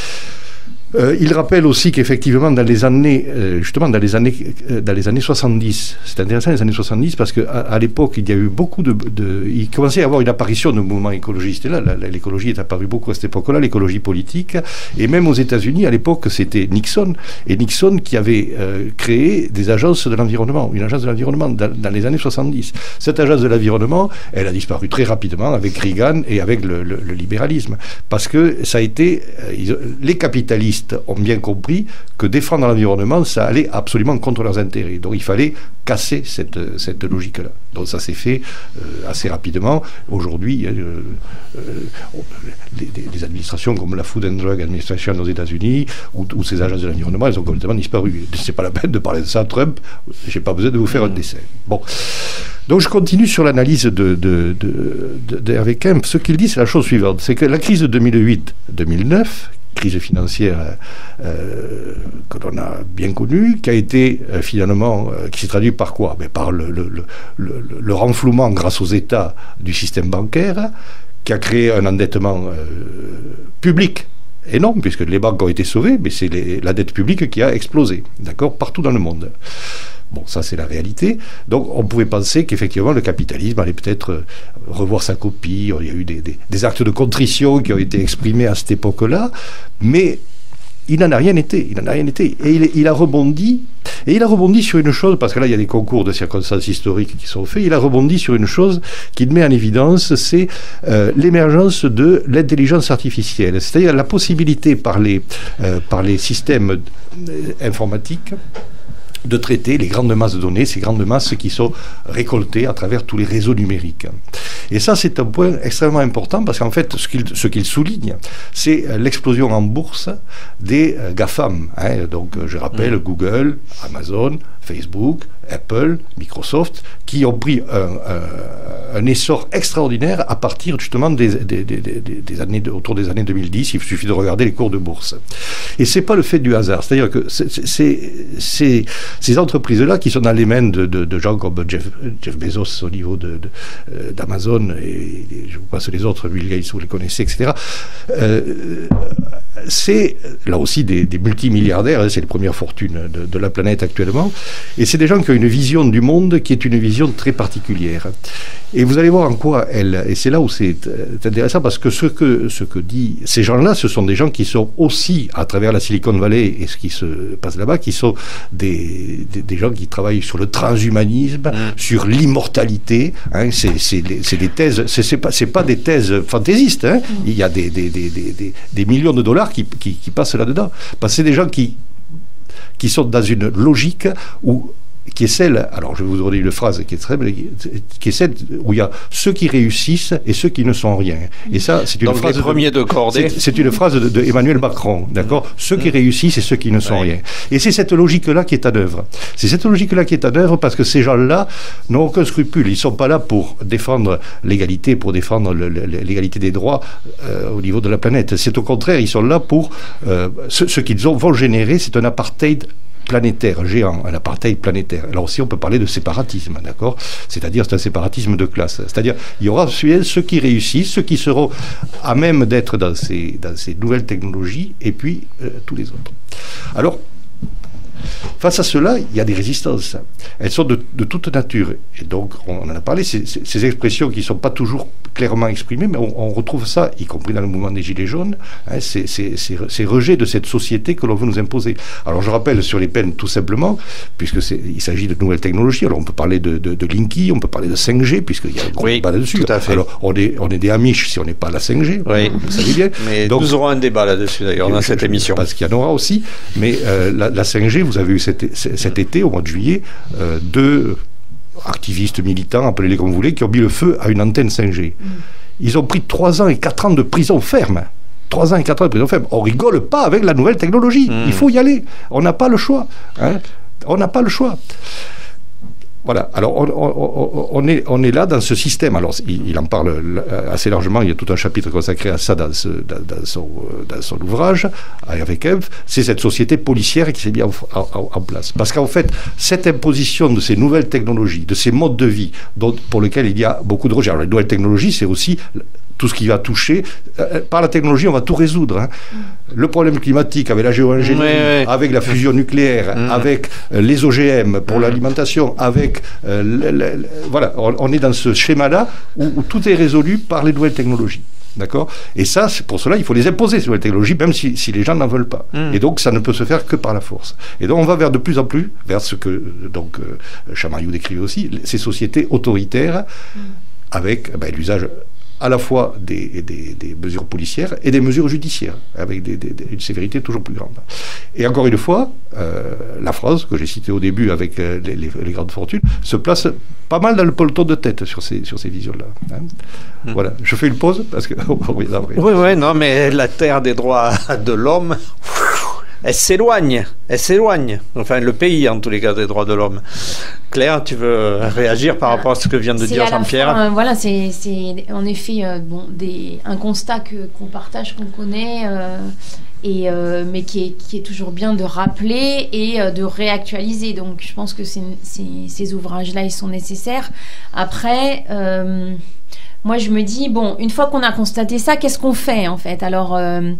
Euh, il rappelle aussi qu'effectivement dans les années, euh, justement dans les années, euh, dans les années soixante-dix, c'est intéressant les années soixante-dix parce qu'à à, l'époque il y a eu beaucoup de, de, il commençait à y avoir une apparition de mouvements écologistes. Et là, l'écologie est apparue beaucoup à cette époque-là, l'écologie politique, et même aux États-Unis à l'époque c'était Nixon, et Nixon qui avait euh, créé des agences de l'environnement, une agence de l'environnement dans, dans les années soixante-dix. Cette agence de l'environnement, elle a disparu très rapidement avec Reagan et avec le, le, le libéralisme, parce que ça a été, euh, ils, les capitalistes ont bien compris que défendre l'environnement, ça allait absolument contre leurs intérêts. Donc il fallait casser cette, cette logique-là. Donc ça s'est fait euh, assez rapidement. Aujourd'hui, euh, euh, les, les administrations comme la Food and Drug Administration aux États-Unis ou, ou ces agences de l'environnement, elles ont complètement disparu. C'est pas la peine de parler de ça, Trump. J'ai pas besoin de vous faire un dessin. Bon. Donc je continue sur l'analyse de, de, de, de, d'Hervé Kempf. Ce qu'il dit, c'est la chose suivante. C'est que la crise de deux mille huit deux mille neuf, crise financière euh, que l'on a bien connue, qui a été euh, finalement, euh, qui s'est traduite par quoi? Mais par le, le, le, le, le renflouement grâce aux États du système bancaire, qui a créé un endettement euh, public énorme, puisque les banques ont été sauvées, mais c'est les, la dette publique qui a explosé, d'accord, partout dans le monde. Bon, ça c'est la réalité. Donc on pouvait penser qu'effectivement le capitalisme allait peut-être revoir sa copie. Il y a eu des, des, des actes de contrition qui ont été exprimés à cette époque-là, mais il n'en a rien été. Il n'en a rien été. Et il, il a rebondi. Et il a rebondi sur une chose, parce que là il y a des concours de circonstances historiques qui sont faits. Il a rebondi sur une chose qu'il met en évidence, c'est euh, l'émergence de l'intelligence artificielle, c'est-à-dire la possibilité par les, euh, par les systèmes euh, informatiques de traiter les grandes masses de données, ces grandes masses qui sont récoltées à travers tous les réseaux numériques. Et ça, c'est un point extrêmement important parce qu'en fait, ce qu'il ce qu'il souligne, c'est l'explosion en bourse des euh, GAFAM. Hein. Donc, je rappelle, mmh. Google, Amazon, Facebook, Apple, Microsoft, qui ont pris un, un, un essor extraordinaire à partir justement des, des, des, des, des années, autour des années deux mille dix. Il suffit de regarder les cours de bourse. Et c'est pas le fait du hasard. C'est-à-dire que c'est, c'est, c'est, ces entreprises-là qui sont dans les mains de, de, de gens comme Jeff, Jeff Bezos au niveau de, de, d'Amazon, et, et je vous passe les autres, Bill Gates, vous les connaissez, et cetera. Euh, c'est là aussi des, des multimilliardaires, hein, c'est les premières fortunes de, de la planète actuellement, et c'est des gens qui ont une vision du monde qui est une vision très particulière. Et vous allez voir en quoi elle, et c'est là où c'est intéressant, parce que ce que, ce que disent ces gens-là, ce sont des gens qui sont aussi, à travers la Silicon Valley et ce qui se passe là-bas, qui sont des, des, des gens qui travaillent sur le transhumanisme, mmh. sur l'immortalité, hein, c'est, c'est, c'est des thèses, c'est, c'est, pas, c'est pas des thèses fantaisistes, hein, mmh. il y a des, des, des, des, des millions de dollars qui, qui, qui passent là-dedans, parce que c'est des gens qui, qui sont dans une logique où qui est celle, alors je vais vous donner une phrase qui est très belle, qui est celle où il y a ceux qui réussissent et ceux qui ne sont rien. Et ça, c'est une Donc phrase. Les premiers de cordée. C'est, c'est une phrase de, de Emmanuel Macron, d'accord. Mmh. Ceux qui réussissent et ceux qui ne sont oui. rien. Et c'est cette logique-là qui est en œuvre. C'est cette logique-là qui est en œuvre parce que ces gens-là n'ont aucun scrupule. Ils ne sont pas là pour défendre l'égalité, pour défendre le, le, l'égalité des droits euh, au niveau de la planète. C'est au contraire, ils sont là pour euh, ce, ce qu'ils ont, vont générer, c'est un apartheid planétaire, géant, un apartheid planétaire. Alors aussi, on peut parler de séparatisme, d'accord ? C'est-à-dire, c'est un séparatisme de classe. C'est-à-dire, il y aura ceux qui réussissent, ceux qui seront à même d'être dans ces, dans ces nouvelles technologies, et puis euh, tous les autres. Alors, Face à cela, il y a des résistances. Elles sont de, de toute nature. Et donc, on en a parlé, ces, ces expressions qui ne sont pas toujours clairement exprimées, mais on, on retrouve ça, y compris dans le mouvement des Gilets jaunes, hein, ces, ces, ces, ces rejets de cette société que l'on veut nous imposer. Alors, je rappelle sur les peines, tout simplement, puisqu'il s'agit de nouvelles technologies, alors on peut parler de, de, de Linky, on peut parler de cinq G, puisqu'il y a un gros oui, débat là-dessus. Tout à fait. Alors, on est, on est des Amish si on n'est pas à la cinq G, oui. vous savez bien. Mais donc, nous aurons un débat là-dessus, d'ailleurs, dans cette émission. Parce qu'il y en aura aussi, mais euh, la, la cinq G, vous avez eu cet, cet été, au mois de juillet, euh, deux activistes militants, appelez-les comme vous voulez, qui ont mis le feu à une antenne cinq G. Mm. Ils ont pris trois ans et quatre ans de prison ferme. trois ans et quatre ans de prison ferme. On rigole pas avec la nouvelle technologie. Mm. Il faut y aller. On n'a pas le choix. Hein. On n'a pas le choix. Voilà, alors on, on, on, est, on est là dans ce système. Alors il, il en parle assez largement, il y a tout un chapitre consacré à ça dans, ce, dans, dans, son, dans son ouvrage, avec Eve. C'est cette société policière qui s'est mise en, en, en place. Parce qu'en fait, cette imposition de ces nouvelles technologies, de ces modes de vie, dont, pour lesquels il y a beaucoup de recherches. Alors les nouvelles technologies, c'est aussi tout ce qui va toucher. Euh, par la technologie, on va tout résoudre. Hein. Mm. Le problème climatique, avec la géo-ingénierie, ouais, ouais. avec la fusion nucléaire, mm. avec euh, les O G M pour mm. l'alimentation, avec... Euh, le, le, le, voilà, on, on est dans ce schéma-là où, où tout est résolu par les nouvelles technologies. D'accord ? Et ça, c'est pour cela, il faut les imposer, ces nouvelles technologies, même si, si les gens n'en veulent pas. Mm. Et donc, ça ne peut se faire que par la force. Et donc, on va vers de plus en plus, vers ce que donc, euh, Chamayou décrivait aussi, ces sociétés autoritaires, mm. avec ben, l'usage... à la fois des, des, des mesures policières et des mesures judiciaires, avec des, des, des, une sévérité toujours plus grande. Et encore une fois, euh, la France, que j'ai citée au début avec euh, les, les, les grandes fortunes, se place pas mal dans le peloton de tête sur ces, sur ces visions-là. Hein. Mmh. Voilà, je fais une pause, parce que... Oh, oui, oui, oui, non, mais la terre des droits de l'homme... Elle s'éloigne, elle s'éloigne. Enfin, le pays, en tous les cas, des droits de l'homme. Claire, tu veux réagir par rapport à ce que vient de c'est dire Jean-Pierre fin, euh, Voilà, c'est, c'est en effet euh, bon, des, un constat que, qu'on partage, qu'on connaît, euh, et, euh, mais qui est, qui est toujours bien de rappeler et euh, de réactualiser. Donc, je pense que c'est, c'est, ces ouvrages-là, ils sont nécessaires. Après... Euh, moi, je me dis, bon, une fois qu'on a constaté ça, qu'est-ce qu'on fait, en fait ? Alors... Euh,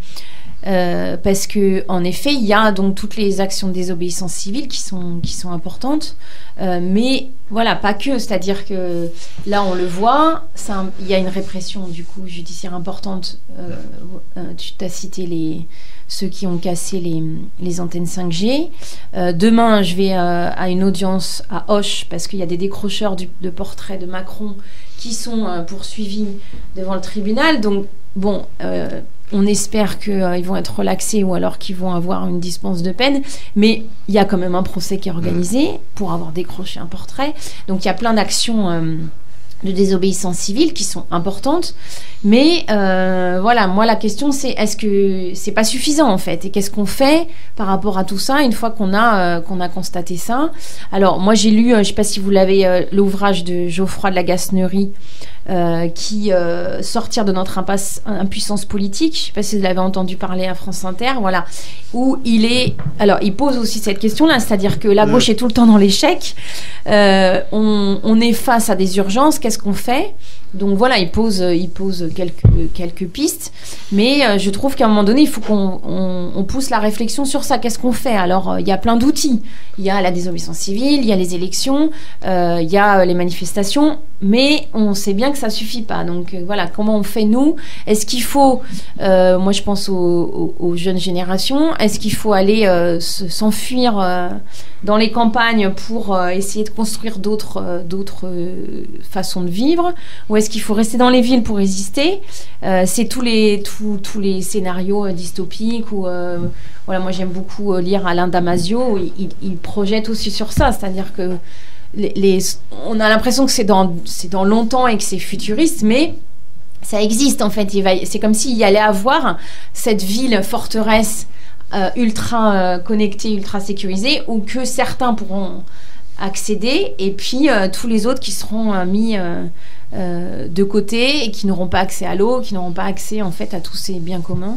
Euh, parce que en effet, il y a donc toutes les actions de désobéissance civile qui sont qui sont importantes, euh, mais voilà, pas que. C'est-à-dire que là, on le voit, il y a une répression du coup judiciaire importante. Euh, euh, tu t'as cité les ceux qui ont cassé les les antennes cinq G. Euh, demain, je vais euh, à une audience à Auch parce qu'il y a des décrocheurs du, de portraits de Macron qui sont euh, poursuivis devant le tribunal. Donc bon. Euh, On espère qu'ils euh, vont être relaxés ou alors qu'ils vont avoir une dispense de peine. Mais il y a quand même un procès qui est organisé pour avoir décroché un portrait. Donc il y a plein d'actions euh, de désobéissance civile qui sont importantes. Mais euh, voilà, moi la question c'est est-ce que c'est pas suffisant en fait ? Et qu'est-ce qu'on fait par rapport à tout ça une fois qu'on a, euh, qu'on a constaté ça ? Alors moi j'ai lu, euh, je sais pas si vous l'avez, euh, l'ouvrage de Geoffroy de la Gasnerie, Euh, qui euh, sortir de notre impasse, impuissance politique. Je ne sais pas si vous l'avez entendu parler à France Inter, voilà, où il est. Alors, il pose aussi cette question-là, c'est-à-dire que la gauche est tout le temps dans l'échec. Euh, on, on est face à des urgences. Qu'est-ce qu'on fait ? Donc voilà, il pose, il pose quelques, quelques pistes, mais euh, je trouve qu'à un moment donné, il faut qu'on on, on pousse la réflexion sur ça. Qu'est-ce qu'on fait ? Alors, euh, il y a plein d'outils. Il y a la désobéissance civile, il y a les élections, euh, il y a les manifestations, mais on sait bien que ça suffit pas. Donc euh, voilà, comment on fait nous ? Est-ce qu'il faut, euh, moi je pense aux, aux, aux jeunes générations, est-ce qu'il faut aller euh, se, s'enfuir euh, dans les campagnes pour euh, essayer de construire d'autres, euh, d'autres euh, façons de vivre ? Ou est-ce qu'il faut rester dans les villes pour résister ? euh, C'est tous les, tous, tous les scénarios euh, dystopiques où, euh, voilà, moi j'aime beaucoup euh, lire Alain Damasio, où il, il, il projette aussi sur ça, c'est-à-dire que les, les, on a l'impression que c'est dans, c'est dans longtemps et que c'est futuriste, mais ça existe en fait. Il va, c'est comme s'il y allait avoir cette ville forteresse euh, ultra euh, connectée, ultra sécurisée, où que certains pourront accéder, et puis euh, tous les autres qui seront euh, mis euh, euh, de côté et qui n'auront pas accès à l'eau, qui n'auront pas accès en fait à tous ces biens communs.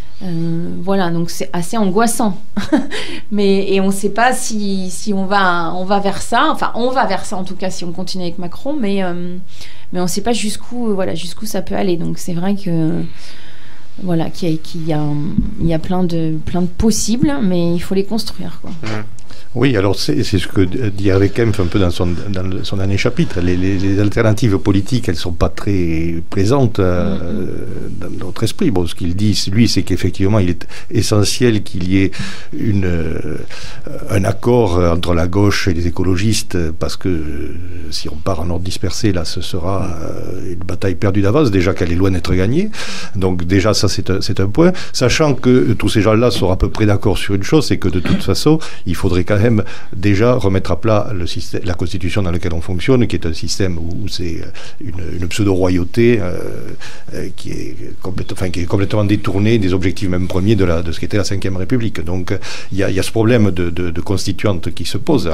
Euh, voilà, donc c'est assez angoissant. Mais, et on ne sait pas si, si on, va, on va vers ça, enfin on va vers ça en tout cas si on continue avec Macron, mais, euh, mais on ne sait pas jusqu'où, voilà, jusqu'où ça peut aller. Donc c'est vrai que voilà, qu'il y a, qu'il y a, il y a plein, de, plein de possibles, mais il faut les construire, quoi. Mmh. Oui, alors c'est ce que dit Hervé Kempf un peu dans son, dans son dernier chapitre. Les, les, les alternatives politiques, elles ne sont pas très présentes euh, mm-hmm. dans notre esprit. Bon, ce qu'il dit, lui, c'est qu'effectivement, il est essentiel qu'il y ait une, euh, un accord entre la gauche et les écologistes, parce que euh, si on part en ordre dispersé, là, ce sera euh, une bataille perdue d'avance, déjà qu'elle est loin d'être gagnée. Donc déjà, ça, c'est un, c'est un point. Sachant que euh, tous ces gens-là sont à peu près d'accord sur une chose, c'est que de toute façon, il faudrait quand même déjà remettre à plat le système, la constitution dans laquelle on fonctionne, qui est un système où, où c'est une, une pseudo-royauté euh, euh, qui, est complète, enfin, qui est complètement détournée des objectifs même premiers de, la, de ce qu'était la cinquième République. Donc il y, y a ce problème de, de, de constituante qui se pose à,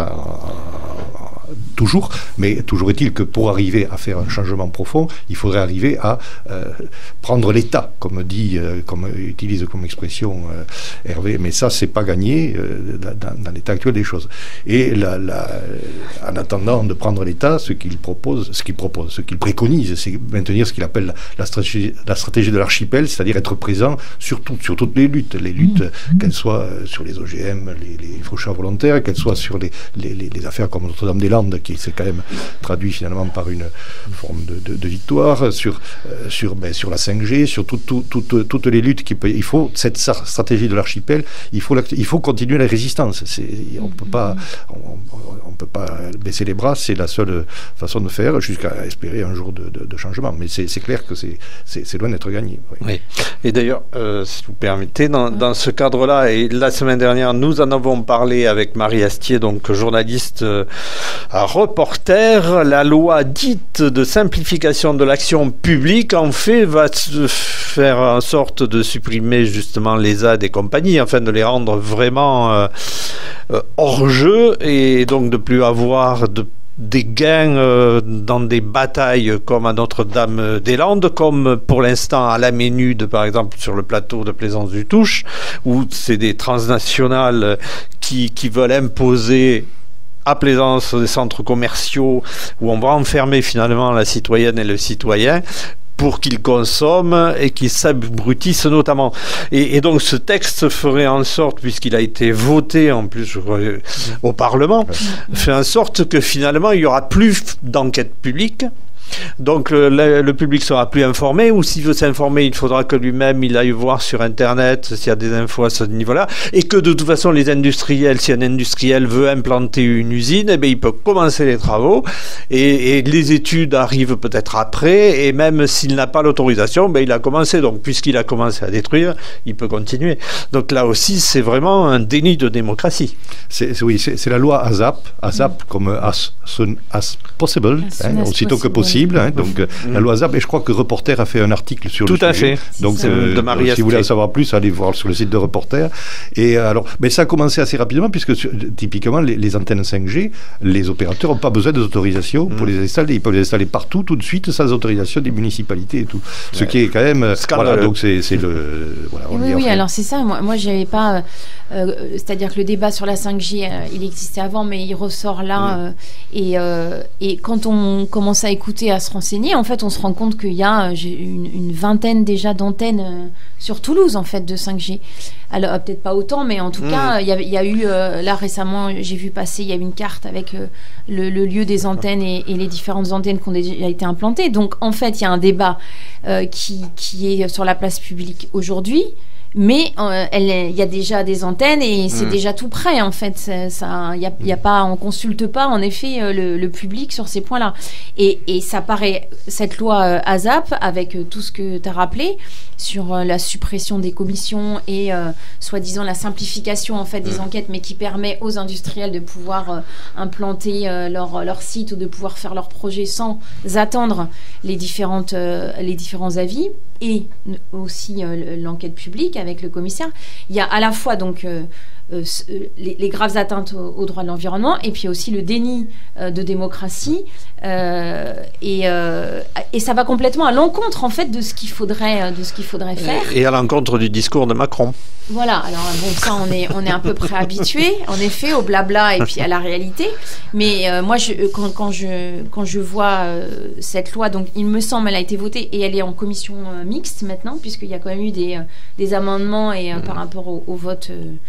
à, toujours, mais toujours est-il que pour arriver à faire un changement profond, il faudrait arriver à euh, prendre l'État, comme dit, euh, comme utilise comme expression euh, Hervé. Mais ça, c'est pas gagné euh, dans, dans l'état actuel des choses. Et la, la, en attendant de prendre l'État, ce qu'il propose, ce qu'il propose, ce qu'il préconise, c'est maintenir ce qu'il appelle la, la, stratégie, la stratégie de l'archipel, c'est-à-dire être présent sur, tout, sur toutes les luttes, les luttes, mmh. qu'elles soient sur les O G M, les, les faucheurs volontaires, qu'elles soient sur les, les, les, les affaires comme Notre-Dame-des-Landes, qui s'est quand même traduit finalement par une forme de, de, de victoire, sur, euh, sur, ben, sur la cinq G, sur tout, tout, tout, toutes les luttes qui peut, il faut cette stratégie de l'archipel, il faut, la, il faut continuer la résistance. C'est, on peut pas, on, on peut pas baisser les bras, c'est la seule façon de faire, jusqu'à espérer un jour de, de, de changement. Mais c'est, c'est clair que c'est, c'est, c'est loin d'être gagné. Oui. Oui. Et d'ailleurs, euh, si vous permettez, dans, dans ce cadre-là, et la semaine dernière, nous en avons parlé avec Marie Astier, donc journaliste euh, à Reporter, la loi dite de simplification de l'action publique, en fait, va faire en sorte de supprimer justement les aides et compagnie, afin de les rendre vraiment euh, euh, hors jeu, et donc de plus avoir de des gains euh, dans des batailles comme à Notre-Dame-des-Landes, comme pour l'instant à la Ménude, par exemple, sur le plateau de Plaisance-du-Touche, où c'est des transnationales qui, qui veulent imposer à Plaisance des centres commerciaux où on va enfermer finalement la citoyenne et le citoyen pour qu'ils consomment et qu'ils s'abrutissent notamment. Et, et donc ce texte ferait en sorte, puisqu'il a été voté en plus je crois, au Parlement, fait en sorte que finalement il n'y aura plus d'enquête publique. Donc le, le, le public sera plus informé, ou s'il veut s'informer, il faudra que lui-même il aille voir sur Internet s'il y a des infos à ce niveau-là, et que de toute façon les industriels, si un industriel veut implanter une usine, eh bien, il peut commencer les travaux, et, et les études arrivent peut-être après, et même s'il n'a pas l'autorisation, ben, il a commencé, donc puisqu'il a commencé à détruire, il peut continuer. Donc là aussi, c'est vraiment un déni de démocratie. C'est, c'est, oui, c'est, c'est la loi ASAP, ASAP mmh. comme as soon as possible, as hein, as aussitôt possible. que possible. Hein, donc mmh. la loi ASAP, et je crois que Reporter a fait un article sur Tout le sujet. Tout à fait. Donc euh, si vous voulez en savoir plus, allez voir sur le site de Reporter. Et euh, alors, mais ça a commencé assez rapidement, puisque sur, typiquement les, les antennes cinq G, les opérateurs n'ont pas besoin d'autorisation mmh. pour les installer. Ils peuvent les installer partout, tout de suite, sans autorisation des municipalités et tout. Ce ouais. qui est quand même scandaleux. Voilà, donc c'est, c'est le. Voilà, on oui, oui. Alors c'est ça. Moi, moi j'avais pas. Euh, c'est-à-dire que le débat sur la cinq G, euh, il existait avant, mais il ressort là. Mmh. Euh, et, euh, et quand on commence à écouter, à se renseigner, en fait, on se rend compte qu'il y a une, une vingtaine déjà d'antennes euh, sur Toulouse, en fait, de cinq G. Alors, euh, peut-être pas autant, mais en tout mmh. cas, il y, y a eu, euh, là, récemment, j'ai vu passer, il y a eu une carte avec euh, le, le lieu des antennes et, et les différentes antennes qui ont déjà été implantées. Donc, en fait, il y a un débat euh, qui, qui est sur la place publique aujourd'hui. Mais euh, il y a déjà des antennes et c'est mmh. déjà tout prêt en fait. Ça, y a, y a pas, on consulte pas en effet euh, le, le public sur ces points-là. Et, et ça paraît, cette loi euh, ASAP, avec euh, tout ce que tu as rappelé sur euh, la suppression des commissions et euh, soi-disant la simplification en fait des mmh. enquêtes, mais qui permet aux industriels de pouvoir euh, implanter euh, leur, leur site ou de pouvoir faire leur projet sans attendre les, différentes, euh, les différents avis, et aussi euh, l'enquête publique avec le commissaire. Il y a à la fois donc euh, euh, les, les graves atteintes au, au droit de l'environnement, et puis aussi le déni euh, de démocratie, euh, et, euh, et ça va complètement à l'encontre en fait de ce qu'il faudrait, de ce qu'il faudrait faire. Et à l'encontre du discours de Macron. Voilà, alors bon, ça on est, on est à peu près habitué, en effet, au blabla et puis à la réalité. Mais euh, moi, je, quand, quand, je, quand je vois euh, cette loi, donc il me semble, elle a été votée et elle est en commission euh, mixte maintenant, puisqu'il y a quand même eu des, euh, des amendements et euh, mmh. par rapport au, au vote euh,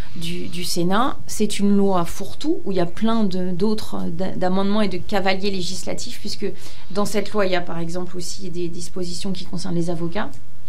du, du Sénat. C'est une loi fourre-tout où il y a plein de, d'autres d'amendements et de cavaliers législatifs, puisque dans cette loi, il y a par exemple aussi des dispositions qui concernent les avocats.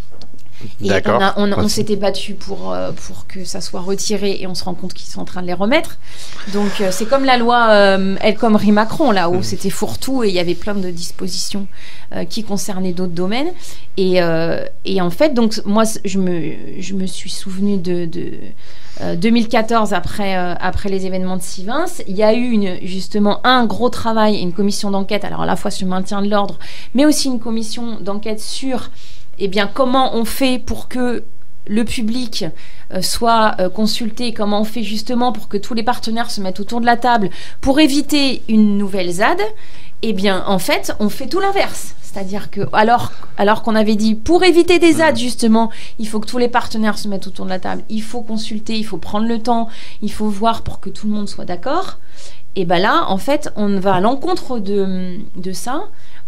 Et D'accord. on, a, on, on s'était battu pour, euh, pour que ça soit retiré et on se rend compte qu'ils sont en train de les remettre. Donc euh, c'est comme la loi euh, El Khomri Macron, là où mmh. c'était fourre-tout et il y avait plein de dispositions euh, qui concernaient d'autres domaines. Et, euh, et en fait, donc moi, je me, je me suis souvenue de, de euh, deux mille quatorze, après, euh, après les événements de Sivins. Il y a eu une, justement un gros travail, une commission d'enquête, alors à la fois sur le maintien de l'ordre, mais aussi une commission d'enquête sur... Eh bien, comment on fait pour que le public euh, soit euh, consulté, comment on fait justement pour que tous les partenaires se mettent autour de la table pour éviter une nouvelle Z A D. Eh bien, en fait, on fait tout l'inverse. C'est-à-dire que, alors, alors qu'on avait dit, pour éviter des Z A D, justement, il faut que tous les partenaires se mettent autour de la table, il faut consulter, il faut prendre le temps, il faut voir pour que tout le monde soit d'accord. Et bien là, en fait, on va à l'encontre de, de ça.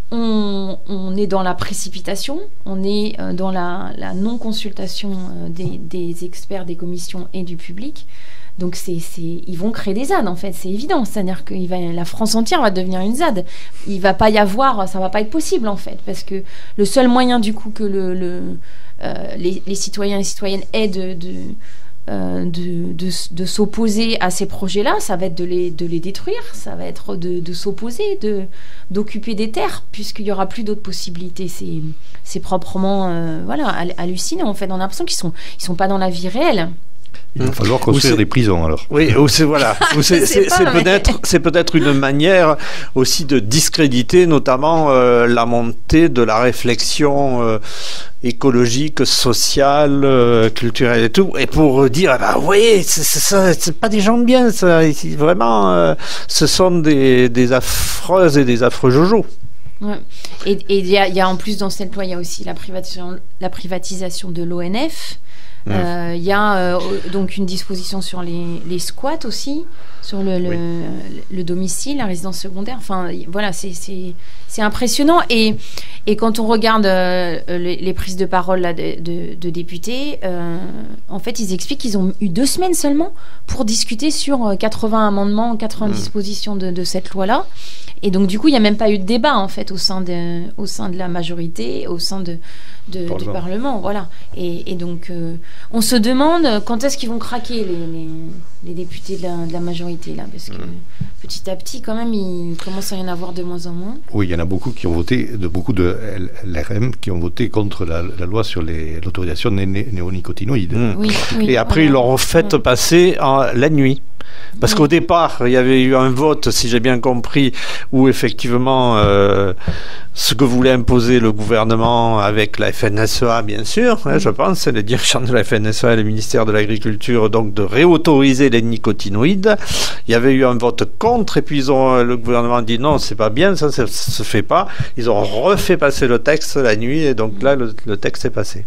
On, on est dans la précipitation, on est euh, dans la, la non-consultation euh, des, des experts, des commissions et du public. Donc c'est, c'est, ils vont créer des Z A D en fait, c'est évident. C'est-à-dire que il va, la France entière va devenir une Z A D. Il va pas y avoir, ça va pas être possible en fait, parce que le seul moyen du coup que le, le, euh, les, les citoyens et citoyennes aient de, de Euh, de, de, de s'opposer à ces projets-là, ça va être de les, de les détruire, ça va être de, de s'opposer, de, d'occuper des terres, puisqu'il n'y aura plus d'autres possibilités. C'est, c'est proprement euh, voilà, hallucinant. En fait, on a l'impression qu'ils ne sont, ils sont pas dans la vie réelle. Il va falloir construire des prisons alors. Oui, ou c'est voilà, ou c'est, c'est, c'est, peut-être, c'est peut-être une manière aussi de discréditer notamment euh, la montée de la réflexion euh, écologique, sociale, euh, culturelle et tout, et pour dire ah bah oui, c'est, c'est, c'est, c'est pas des gens de bien, ça, vraiment, euh, ce sont des, des affreuses et des affreux jojo. Ouais. Et il y, y a en plus dans cette loi, il y a aussi la privatisation, la privatisation de l'O N F. Il mmh. euh, y a euh, donc une disposition sur les, les squats aussi, sur le, le, oui. le domicile, la résidence secondaire. Enfin, voilà, c'est, c'est, c'est impressionnant. Et, et quand on regarde euh, les, les prises de parole là, de, de, de députés, euh, en fait, ils expliquent qu'ils ont eu deux semaines seulement pour discuter sur quatre-vingts amendements, quatre-vingts mmh. dispositions de, de cette loi-là. Et donc, du coup, il n'y a même pas eu de débat, en fait, au sein de, au sein de la majorité, au sein de, de, Parlement. du Parlement. Voilà. Et, et donc, euh, on se demande quand est-ce qu'ils vont craquer, les, les, les députés de la, de la majorité, là. Parce que mmh. petit à petit, quand même, il commence à y en avoir de moins en moins. Oui, il y en a beaucoup qui ont voté, de, beaucoup de L R M qui ont voté contre la, la loi sur les, l'autorisation des né, néonicotinoïdes. Mmh. Oui, oui, et après, voilà. ils l'ont fait mmh. passer en, la nuit. Parce oui. qu'au départ, il y avait eu un vote, si j'ai bien compris, où effectivement, euh, ce que voulait imposer le gouvernement avec la F N S E A, bien sûr, hein, je pense, c'est les dirigeants de la F N S E A et le ministère de l'Agriculture, donc de réautoriser les nicotinoïdes. Il y avait eu un vote contre, et puis ils ont, le gouvernement a dit non, c'est pas bien, ça, ça se fait pas. Ils ont refait passer le texte la nuit, et donc là, le, le texte est passé.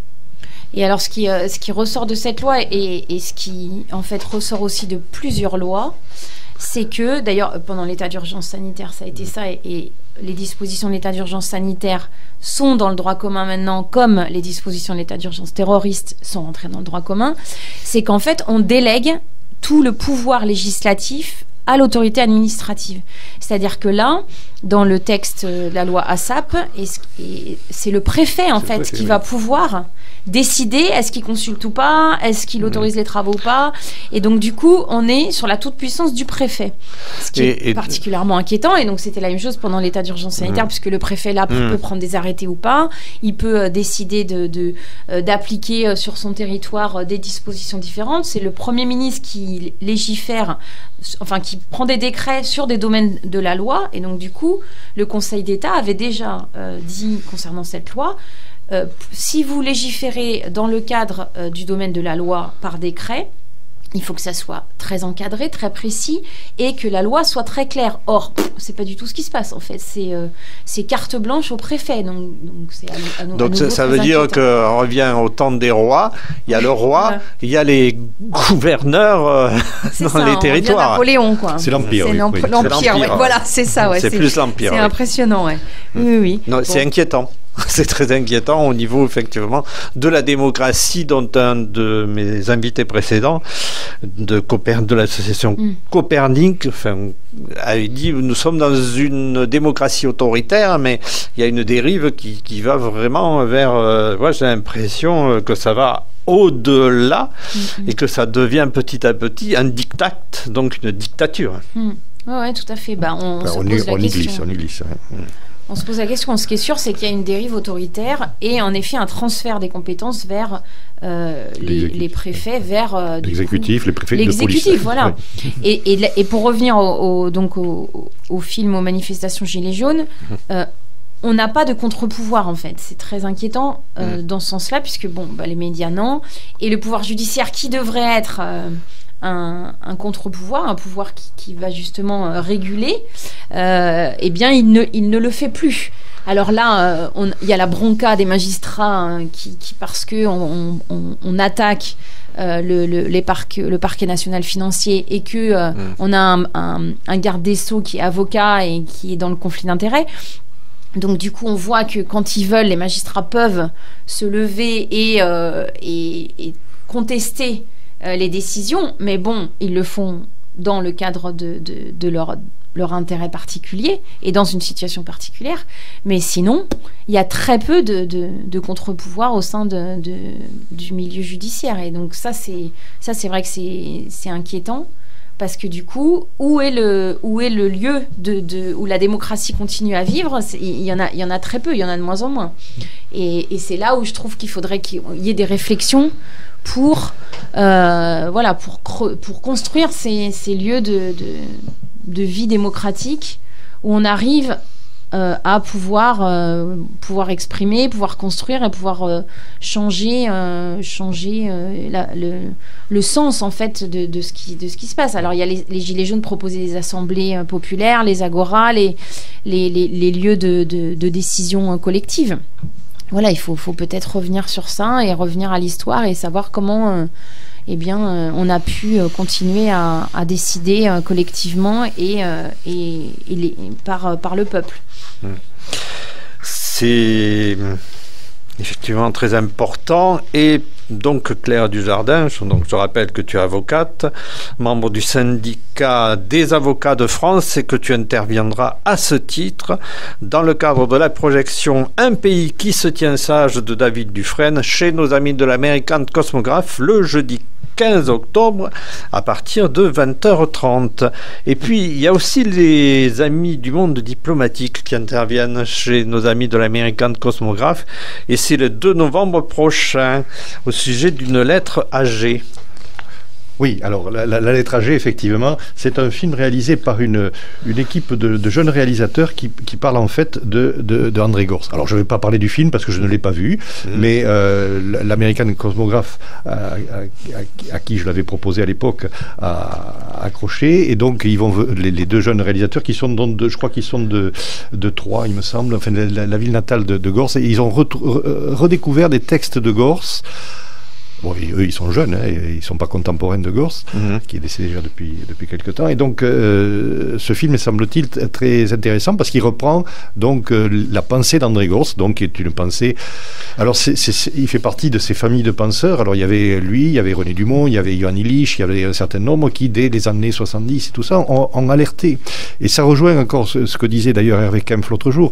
Et alors, ce qui, euh, ce qui ressort de cette loi et, et ce qui, en fait, ressort aussi de plusieurs lois, c'est que, d'ailleurs, pendant l'état d'urgence sanitaire, ça a été ça, et, et les dispositions de l'état d'urgence sanitaire sont dans le droit commun maintenant, comme les dispositions de l'état d'urgence terroriste sont entrées dans le droit commun, c'est qu'en fait, on délègue tout le pouvoir législatif à l'autorité administrative. C'est-à-dire que là, dans le texte de la loi ASAP, c'est le préfet, en c'est fait, préfet, qui oui. va pouvoir décider est-ce qu'il consulte ou pas, est-ce qu'il autorise mmh. les travaux ou pas. Et donc, du coup, on est sur la toute-puissance du préfet. Ce qui et, est et particulièrement et... inquiétant. Et donc, c'était la même chose pendant l'état d'urgence sanitaire, mmh. puisque le préfet, là, mmh. peut prendre des arrêtés ou pas. Il peut euh, décider de, de, euh, d'appliquer euh, sur son territoire euh, des dispositions différentes. C'est le Premier ministre qui légifère, enfin, qui prend des décrets sur des domaines de la loi. Et donc, du coup, le Conseil d'État avait déjà euh, dit, concernant cette loi, Euh, si vous légiférez dans le cadre euh, du domaine de la loi par décret, il faut que ça soit très encadré, très précis, et que la loi soit très claire. Or, pff, c'est pas du tout ce qui se passe, en fait. C'est, euh, c'est carte blanche au préfet. Donc, donc, c'est à, à, donc à ça, ça veut dire qu'on revient au temps des rois. Il y a le roi, voilà. il y a les gouverneurs euh, dans ça, les territoires. Napoléon, quoi. C'est l'Empire. C'est oui, l'empire, oui. l'empire, ouais. Voilà, c'est ça. Ouais, c'est, c'est plus l'Empire. C'est oui. impressionnant, ouais. Oui, oui. Non, bon. C'est inquiétant. C'est très inquiétant au niveau, effectivement, de la démocratie dont un de mes invités précédents, de, Coper- de l'association mm. Copernic, enfin, a dit, nous sommes dans une démocratie autoritaire, mais il y a une dérive qui, qui va vraiment vers... Euh, moi, j'ai l'impression que ça va au-delà mm-hmm. et que ça devient petit à petit un diktat, donc une dictature. Mm. Oui, ouais, tout à fait. Bah, on, enfin, se on, pose y, la on question. y glisse, on y glisse. Hein. Mm. On se pose la question. Ce qui est sûr, c'est qu'il y a une dérive autoritaire et en effet un transfert des compétences vers euh, les, les préfets, vers euh, l'exécutif, coup, les préfets l'exécutif, de police. Voilà. Ouais. Et, et, et pour revenir au, au, donc au, au film, aux manifestations Gilets jaunes, euh, on n'a pas de contre-pouvoir en fait. C'est très inquiétant euh, mmh. dans ce sens-là, puisque bon, bah, les médias non, et le pouvoir judiciaire qui devrait être euh, Un, un contre-pouvoir, un pouvoir qui, qui va justement euh, réguler, euh, eh bien, il ne, il ne le fait plus. Alors là, il euh, y a la bronca des magistrats hein, qui, qui, parce qu'on on, on attaque euh, le, le, les parcs, le parquet national financier et qu'on euh, mmh. a un, un, un garde des Sceaux qui est avocat et qui est dans le conflit d'intérêts. Donc du coup, on voit que quand ils veulent, les magistrats peuvent se lever et, euh, et, et contester Euh, les décisions, mais bon, ils le font dans le cadre de, de, de leur, leur intérêt particulier et dans une situation particulière, mais sinon, il y a très peu de, de, de contre-pouvoirs au sein de, de, du milieu judiciaire, et donc ça, c'est, ça, c'est vrai que c'est, c'est inquiétant, parce que du coup, où est le, où est le lieu de, de, où la démocratie continue à vivre? Il y en a, il y en a très peu, il y en a de moins en moins, et, et c'est là où je trouve qu'il faudrait qu'il y ait des réflexions pour, euh, voilà, pour, cre- pour construire ces, ces lieux de, de, de vie démocratique où on arrive euh, à pouvoir, euh, pouvoir exprimer, pouvoir construire et pouvoir euh, changer, euh, changer euh, la, le, le sens en fait de, de, ce qui, de ce qui se passe. Alors il y a les, les Gilets jaunes proposaient des assemblées euh, populaires, les agoras, les, les, les, les lieux de, de, de décision euh, collective. Voilà, il faut, faut peut-être revenir sur ça et revenir à l'histoire et savoir comment euh, eh bien, euh, on a pu euh, continuer à, à décider euh, collectivement et, euh, et, et les, par, par le peuple. C'est effectivement très important. Et donc Claire Dujardin, donc je rappelle que tu es avocate, membre du syndicat des avocats de France, et que tu interviendras à ce titre dans le cadre de la projection Un pays qui se tient sage de David Dufresne chez nos amis de l'American Cosmograph le jeudi quinze octobre à partir de vingt heures trente. Et puis il y a aussi les amis du monde diplomatique qui interviennent chez nos amis de l'American Cosmograph, et c'est le deux novembre prochain au sujet d'une lettre à G. Oui, alors la, la, la lettre à G, effectivement, c'est un film réalisé par une, une équipe de, de jeunes réalisateurs qui, qui parlent en fait de, de, de André Gorz. Alors je ne vais pas parler du film parce que je ne l'ai pas vu, mmh. mais euh, l'American Cosmograph à, à, à, à qui je l'avais proposé à l'époque a accroché, et donc ils vont les, les deux jeunes réalisateurs qui sont donc de, je crois qu'ils sont de, de Troyes, il me semble, enfin la, la ville natale de, de Gorz, et ils ont re, re, redécouvert des textes de Gorz. Bon, eux, ils sont jeunes, hein, ils ne sont pas contemporains de Gorz, mmh. qui est décédé déjà depuis, depuis quelque temps. Et donc, euh, ce film, semble-t-il, très intéressant parce qu'il reprend donc euh, la pensée d'André Gorz, donc qui est une pensée... Alors, c'est, c'est, il fait partie de ces familles de penseurs. Alors, il y avait lui, il y avait René Dumont, il y avait Johann Illich, il y avait un certain nombre qui, dès les années soixante-dix et tout ça, ont, ont alerté. Et ça rejoint encore ce, ce que disait d'ailleurs Hervé Kempf l'autre jour.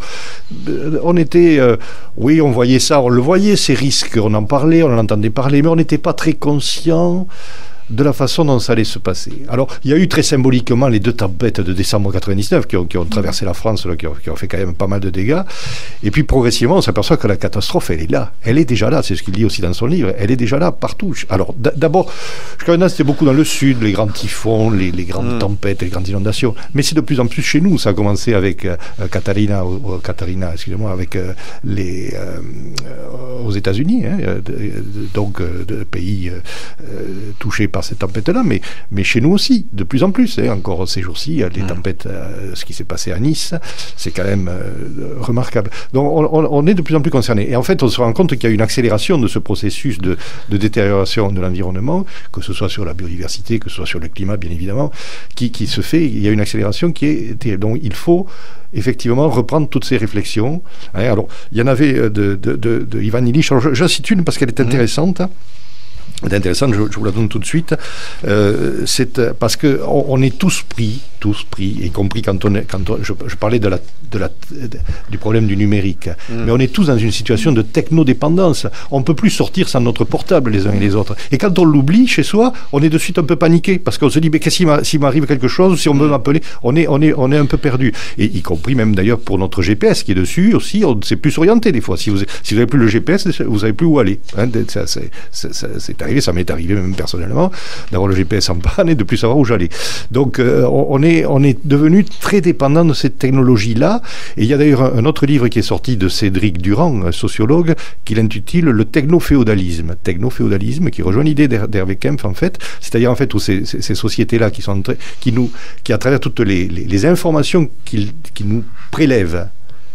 On était... Euh, oui, on voyait ça, on le voyait, ces risques, on en parlait, on en entendait parler, mais on n'était pas très conscient de la façon dont ça allait se passer. Alors, il y a eu très symboliquement les deux tempêtes de décembre quatre-vingt-dix-neuf qui ont, qui ont traversé la France, là, qui, ont, qui ont fait quand même pas mal de dégâts. Et puis, progressivement, on s'aperçoit que la catastrophe, elle est là. Elle est déjà là. C'est ce qu'il dit aussi dans son livre. Elle est déjà là partout. Alors, d- d'abord, jusqu'à maintenant, c'était beaucoup dans le sud, les grands typhons, les, les grandes mmh. tempêtes, les grandes inondations. Mais c'est de plus en plus chez nous. Ça a commencé avec euh, Katarina, euh, Katarina, excusez-moi, avec euh, les, euh, aux États-Unis, hein, de, de, donc euh, de pays euh, touchés par cette tempête-là, mais, mais chez nous aussi, de plus en plus. Hein, encore ces jours-ci, les mmh. tempêtes, euh, ce qui s'est passé à Nice, c'est quand même euh, remarquable. Donc on, on, on est de plus en plus concernés. Et en fait, on se rend compte qu'il y a une accélération de ce processus de, de détérioration de l'environnement, que ce soit sur la biodiversité, que ce soit sur le climat, bien évidemment, qui, qui se fait. Il y a une accélération qui est... Donc il faut effectivement reprendre toutes ces réflexions. Hein, alors, il y en avait de, de, de, de Ivan Illich. J'en cite une parce qu'elle est intéressante. Mmh. C'est intéressant, je, je vous la donne tout de suite. Euh, c'est parce que on, on est tous pris, tous pris, y compris quand on est, quand on, je, je parlais de la, de la, de, du problème du numérique. Mm. Mais on est tous dans une situation de technodépendance. On ne peut plus sortir sans notre portable les uns et les autres. Et quand on l'oublie chez soi, on est de suite un peu paniqué parce qu'on se dit mais qu'est-ce qu'il s'il m'arrive quelque chose, si on veut m'appeler, on est, on est, on est un peu perdu. Et y compris même d'ailleurs pour notre G P S qui est dessus aussi, on ne sait plus s'orienter des fois. Si vous, si vous n'avez plus le G P S, vous savez plus où aller. Hein, ça, c'est, c'est, c'est arrivé, ça m'est arrivé même personnellement d'avoir le G P S en panne et de plus savoir où j'allais. Donc euh, on est on est devenu très dépendant de cette technologie-là. Et il y a d'ailleurs un, un autre livre qui est sorti de Cédric Durand, un sociologue, qui l'intitule Le techno-féodalisme. Techno-féodalisme qui rejoint l'idée d'Hervé Kempf en fait, c'est-à-dire en fait où ces, ces, ces sociétés-là qui sont qui nous qui à travers toutes les, les, les informations qu'ils qui nous prélèvent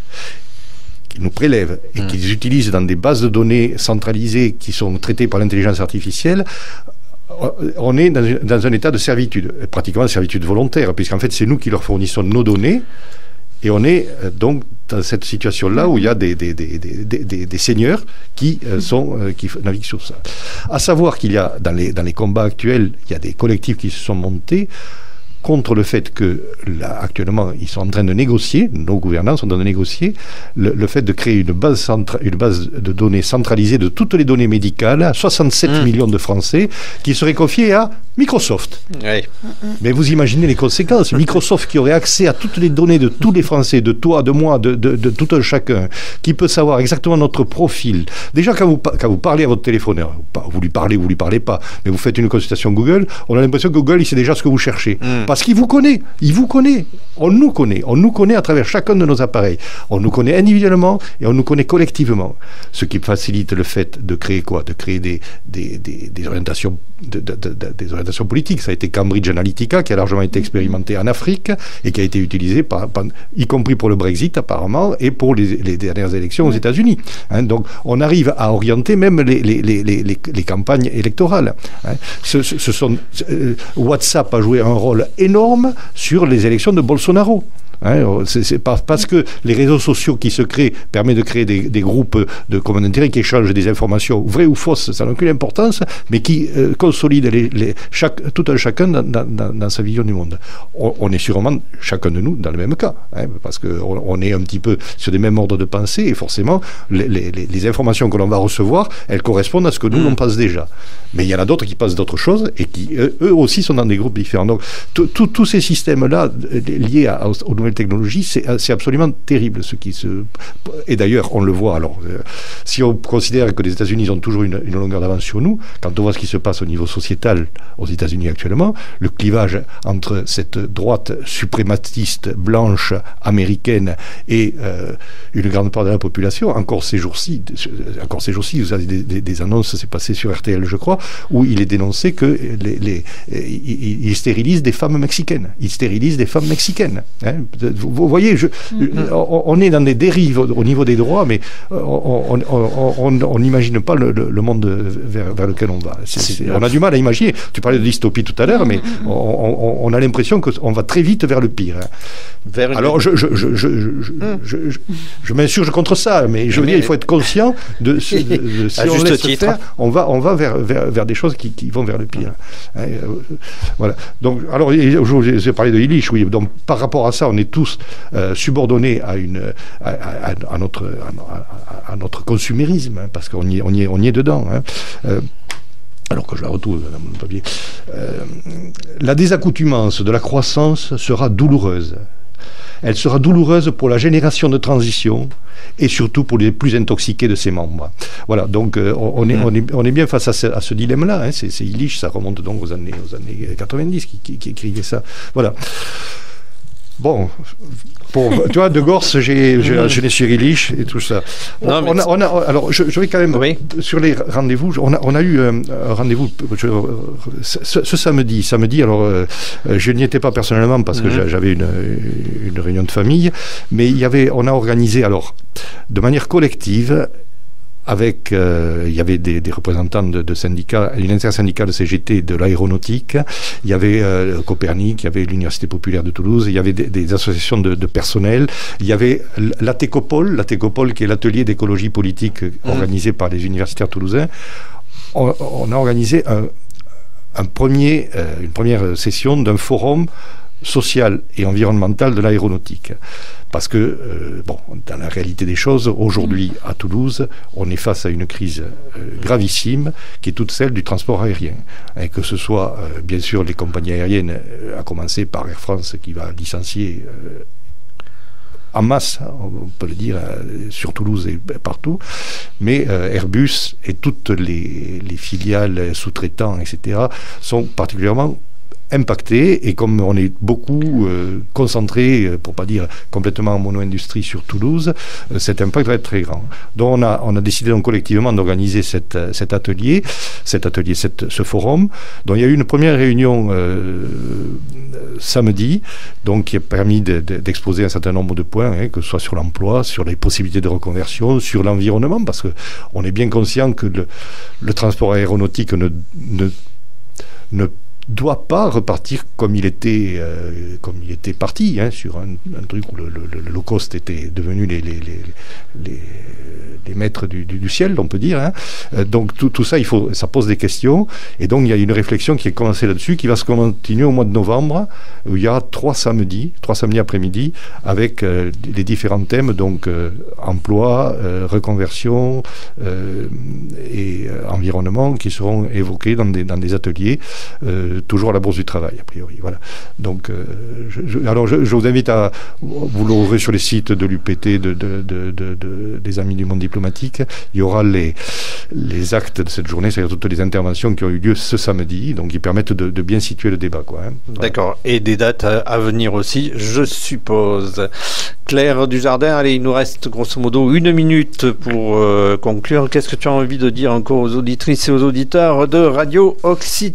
qui nous prélèvent et mmh. qu'ils utilisent dans des bases de données centralisées qui sont traitées par l'intelligence artificielle, on est dans, une, dans un état de servitude, pratiquement de servitude volontaire, puisqu'en fait c'est nous qui leur fournissons nos données, et on est euh, donc dans cette situation-là où il y a des, des, des, des, des, des seigneurs qui, euh, sont, euh, qui naviguent sur ça. À savoir qu'il y a, dans les, dans les combats actuels, il y a des collectifs qui se sont montés contre le fait que, là, actuellement, ils sont en train de négocier, nos gouvernants sont en train de négocier, le, le fait de créer une base, centra, une base de données centralisée de toutes les données médicales à soixante-sept mmh. millions de Français qui seraient confiés à Microsoft. Oui. Mais vous imaginez les conséquences. Microsoft qui aurait accès à toutes les données de tous les Français, de toi, de moi, de, de, de tout un chacun, qui peut savoir exactement notre profil. Déjà, quand vous, quand vous parlez à votre téléphoneur, vous lui parlez ou vous lui parlez pas, mais vous faites une consultation Google, on a l'impression que Google, il sait déjà ce que vous cherchez. Mmh. Parce qu'il vous connaît, il vous connaît, on nous connaît, on nous connaît à travers chacun de nos appareils. On nous connaît individuellement et on nous connaît collectivement. Ce qui facilite le fait de créer quoi ? De créer des, des, des, des orientations de, de, de, de, des orientations politiques. Ça a été Cambridge Analytica qui a largement été expérimenté en Afrique et qui a été utilisé, par, par, y compris pour le Brexit apparemment et pour les, les dernières élections aux États-Unis. Hein, donc on arrive à orienter même les, les, les, les, les, les campagnes électorales. Hein. Ce, ce, ce sont, euh, WhatsApp a joué un rôle énorme sur les élections de Bolsonaro. Hein, c'est, c'est pas, parce que les réseaux sociaux qui se créent permettent de créer des, des groupes de commun intérêt qui échangent des informations vraies ou fausses, ça n'a aucune importance, mais qui euh, consolident les, les, chaque, tout un chacun dans, dans, dans sa vision du monde. On, on est sûrement chacun de nous dans le même cas, hein, parce qu'on on est un petit peu sur des mêmes ordres de pensée et forcément les, les, les informations que l'on va recevoir, elles correspondent à ce que nous mmh. on pense déjà. Mais il y en a d'autres qui pensent d'autres choses et qui eux, eux aussi sont dans des groupes différents. Donc tous ces systèmes-là liés à, aux nouvelles technologies, c'est, c'est absolument terrible ce qui se... Et d'ailleurs, on le voit, alors, euh, si on considère que les États-Unis ont toujours une, une longueur d'avance sur nous, quand on voit ce qui se passe au niveau sociétal aux États-Unis actuellement, le clivage entre cette droite suprématiste blanche américaine et euh, une grande part de la population, encore ces jours-ci, encore ces jours-ci, vous avez des, des, des annonces, c'est passé sur R T L, je crois, où il est dénoncé que les, les, il, il stérilise des femmes mexicaines. Il stérilise des femmes mexicaines. Hein. Vous voyez, je, mm-hmm. on est dans des dérives au niveau des droits, mais on n'imagine pas le, le monde vers, vers lequel on va. C'est, c'est, on a du mal à imaginer. Tu parlais de dystopie tout à l'heure, mais mm-hmm. on, on a l'impression qu'on va très vite vers le pire. Vers Alors, je, je, je, je, je, mm. je, je, je m'insurge contre ça, mais je veux mais dire, il faut être conscient de, de, de, de si on laisse titre. faire, on va, on va vers, vers, vers des choses qui, qui vont vers le pire. Hein, euh, voilà. Donc, alors, j'ai parlé de Illich, oui. Donc, par rapport à ça, on est tous euh, subordonnés à, une, à, à, à, notre, à, à notre consumérisme, hein, parce qu'on y, on y, est, on y est dedans. Hein. Euh, alors que je la retrouve dans mon papier. Euh, la désaccoutumance de la croissance sera douloureuse. Elle sera douloureuse pour la génération de transition et surtout pour les plus intoxiqués de ses membres. Voilà, donc euh, on, est, on, est, on est bien face à ce, à ce dilemme-là. Hein. C'est, c'est Illich, ça remonte donc aux années, aux années quatre-vingt-dix qui, qui, qui écrivait ça. Voilà. bon, pour, tu vois, de Gorse, j'ai, j'ai, j'ai les Cyrilich et tout ça. Non, on, a, on a, alors, je, je vais quand même, oui. Sur les rendez-vous, on a, on a eu un, un rendez-vous je, ce, ce samedi. Samedi, alors, euh, je n'y étais pas personnellement parce que mmh. j'avais une, une réunion de famille, mais il y avait, on a organisé, alors, de manière collective, avec, euh, il y avait des, des représentants de, de syndicats, une intersyndicale C G T de l'aéronautique, il y avait euh, Copernic, il y avait l'Université populaire de Toulouse, il y avait des, des associations de, de personnel, il y avait l'ATECOPOL, l'ATECOPOL qui est l'atelier d'écologie politique mmh. organisé par les universitaires toulousains. On, on a organisé un, un premier, euh, une première session d'un forum social et environnemental de l'aéronautique. Parce que, euh, bon, dans la réalité des choses, aujourd'hui, à Toulouse, on est face à une crise euh, gravissime, qui est toute celle du transport aérien. Et que ce soit, euh, bien sûr, les compagnies aériennes, euh, à commencer par Air France, qui va licencier euh, en masse, hein, on peut le dire, euh, sur Toulouse et partout, mais euh, Airbus et toutes les, les filiales sous-traitants, et cetera, sont particulièrement impacté, et comme on est beaucoup euh, concentré, euh, pour pas dire complètement en mono-industrie sur Toulouse, euh, cet impact va être très grand. Donc on a, on a décidé donc collectivement d'organiser cette, cet atelier, cet atelier, cette, ce forum. Donc il y a eu une première réunion euh, samedi, donc qui a permis de, de, d'exposer un certain nombre de points, hein, que ce soit sur l'emploi, sur les possibilités de reconversion, sur l'environnement, parce que on est bien conscient que le, le transport aéronautique ne, ne, ne doit pas repartir comme il était, euh, comme il était parti, hein, sur un, un truc où le, le, le low cost était devenu les, les, les, les, les maîtres du, du, du ciel, on peut dire. Hein. Euh, donc tout, tout ça, il faut, ça pose des questions. Et donc il y a une réflexion qui est commencée là-dessus, qui va se continuer au mois de novembre, où il y a trois samedis, trois samedis après-midi, avec euh, les différents thèmes, donc euh, emploi, euh, reconversion euh, et euh, environnement, qui seront évoqués dans des, dans des ateliers. Euh, toujours à la Bourse du Travail, a priori. Voilà. Donc, euh, je, je, alors je, je vous invite à, vous l'aurez sur les sites de l'U P T, de, de, de, de, de, des Amis du Monde Diplomatique. Il y aura les, les actes de cette journée, c'est-à-dire toutes les interventions qui ont eu lieu ce samedi, donc qui permettent de, de bien situer le débat, quoi. Hein. Voilà. D'accord. Et des dates à, à venir aussi, je suppose. Claire Dujardin, allez, il nous reste grosso modo une minute pour euh, conclure. Qu'est-ce que tu as envie de dire encore aux auditrices et aux auditeurs de Radio Occitanie ?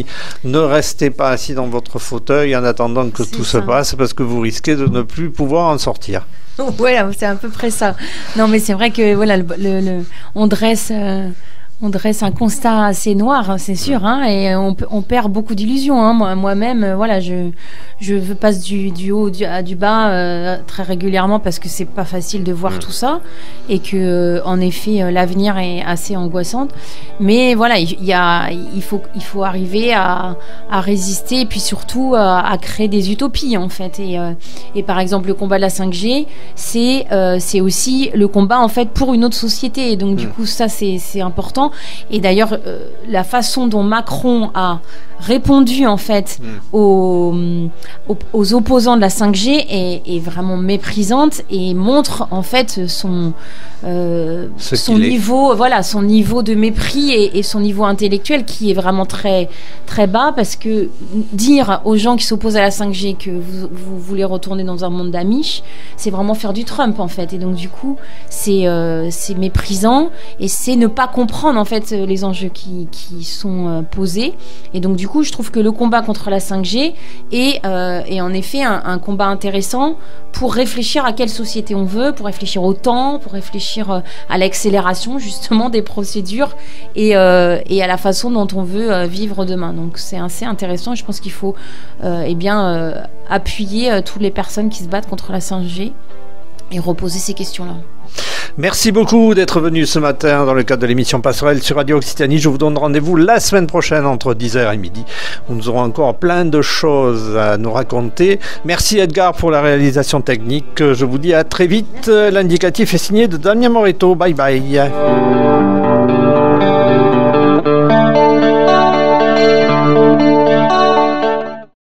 Ne restez pas assis dans votre fauteuil en attendant que c'est tout ça. se passe, parce que vous risquez de ne plus pouvoir en sortir. Voilà, c'est à peu près ça. Non, mais c'est vrai que voilà, le, le, le, on dresse... Euh On dresse un constat assez noir, hein, c'est sûr, hein, et on, on perd beaucoup d'illusions. Hein. Moi, moi-même, euh, voilà, je, je passe du, du haut du, à du bas euh, très régulièrement parce que c'est pas facile de voir mmh. tout ça, et que, euh, en effet, euh, l'avenir est assez angoissant. Mais voilà, il, y a, il faut, il faut arriver à, à résister, et puis surtout à, à créer des utopies, en fait. Et, euh, et par exemple, le combat de la cinq G, c'est, euh, c'est aussi le combat, en fait, pour une autre société. Et donc, mmh. du coup, ça, c'est, c'est important. Et d'ailleurs, euh, la façon dont Macron a répondu en fait mmh. aux, aux, aux opposants de la cinq G est, est vraiment méprisante et montre en fait son, euh, son niveau, voilà, son niveau de mépris et, et son niveau intellectuel qui est vraiment très, très bas, parce que dire aux gens qui s'opposent à la cinq G que vous, vous voulez retourner dans un monde d'Amish, c'est vraiment faire du Trump en fait. Et donc du coup, c'est, euh, c'est méprisant et c'est ne pas comprendre en fait les enjeux qui, qui sont euh, posés. Et donc du coup, je trouve que le combat contre la cinq G est, euh, est en effet un, un combat intéressant pour réfléchir à quelle société on veut, pour réfléchir au temps, pour réfléchir euh, à l'accélération justement des procédures et, euh, et à la façon dont on veut euh, vivre demain. Donc c'est assez intéressant et je pense qu'il faut euh, eh bien, euh, appuyer euh, toutes les personnes qui se battent contre la cinq G et reposer ces questions-là. Merci beaucoup d'être venu ce matin dans le cadre de l'émission Passerelle sur Radio Occitanie. Je vous donne rendez-vous la semaine prochaine entre dix heures et midi, où nous aurons encore plein de choses à nous raconter. Merci Edgar pour la réalisation technique. Je vous dis à très vite. L'indicatif est signé de Damien Moreto. Bye bye.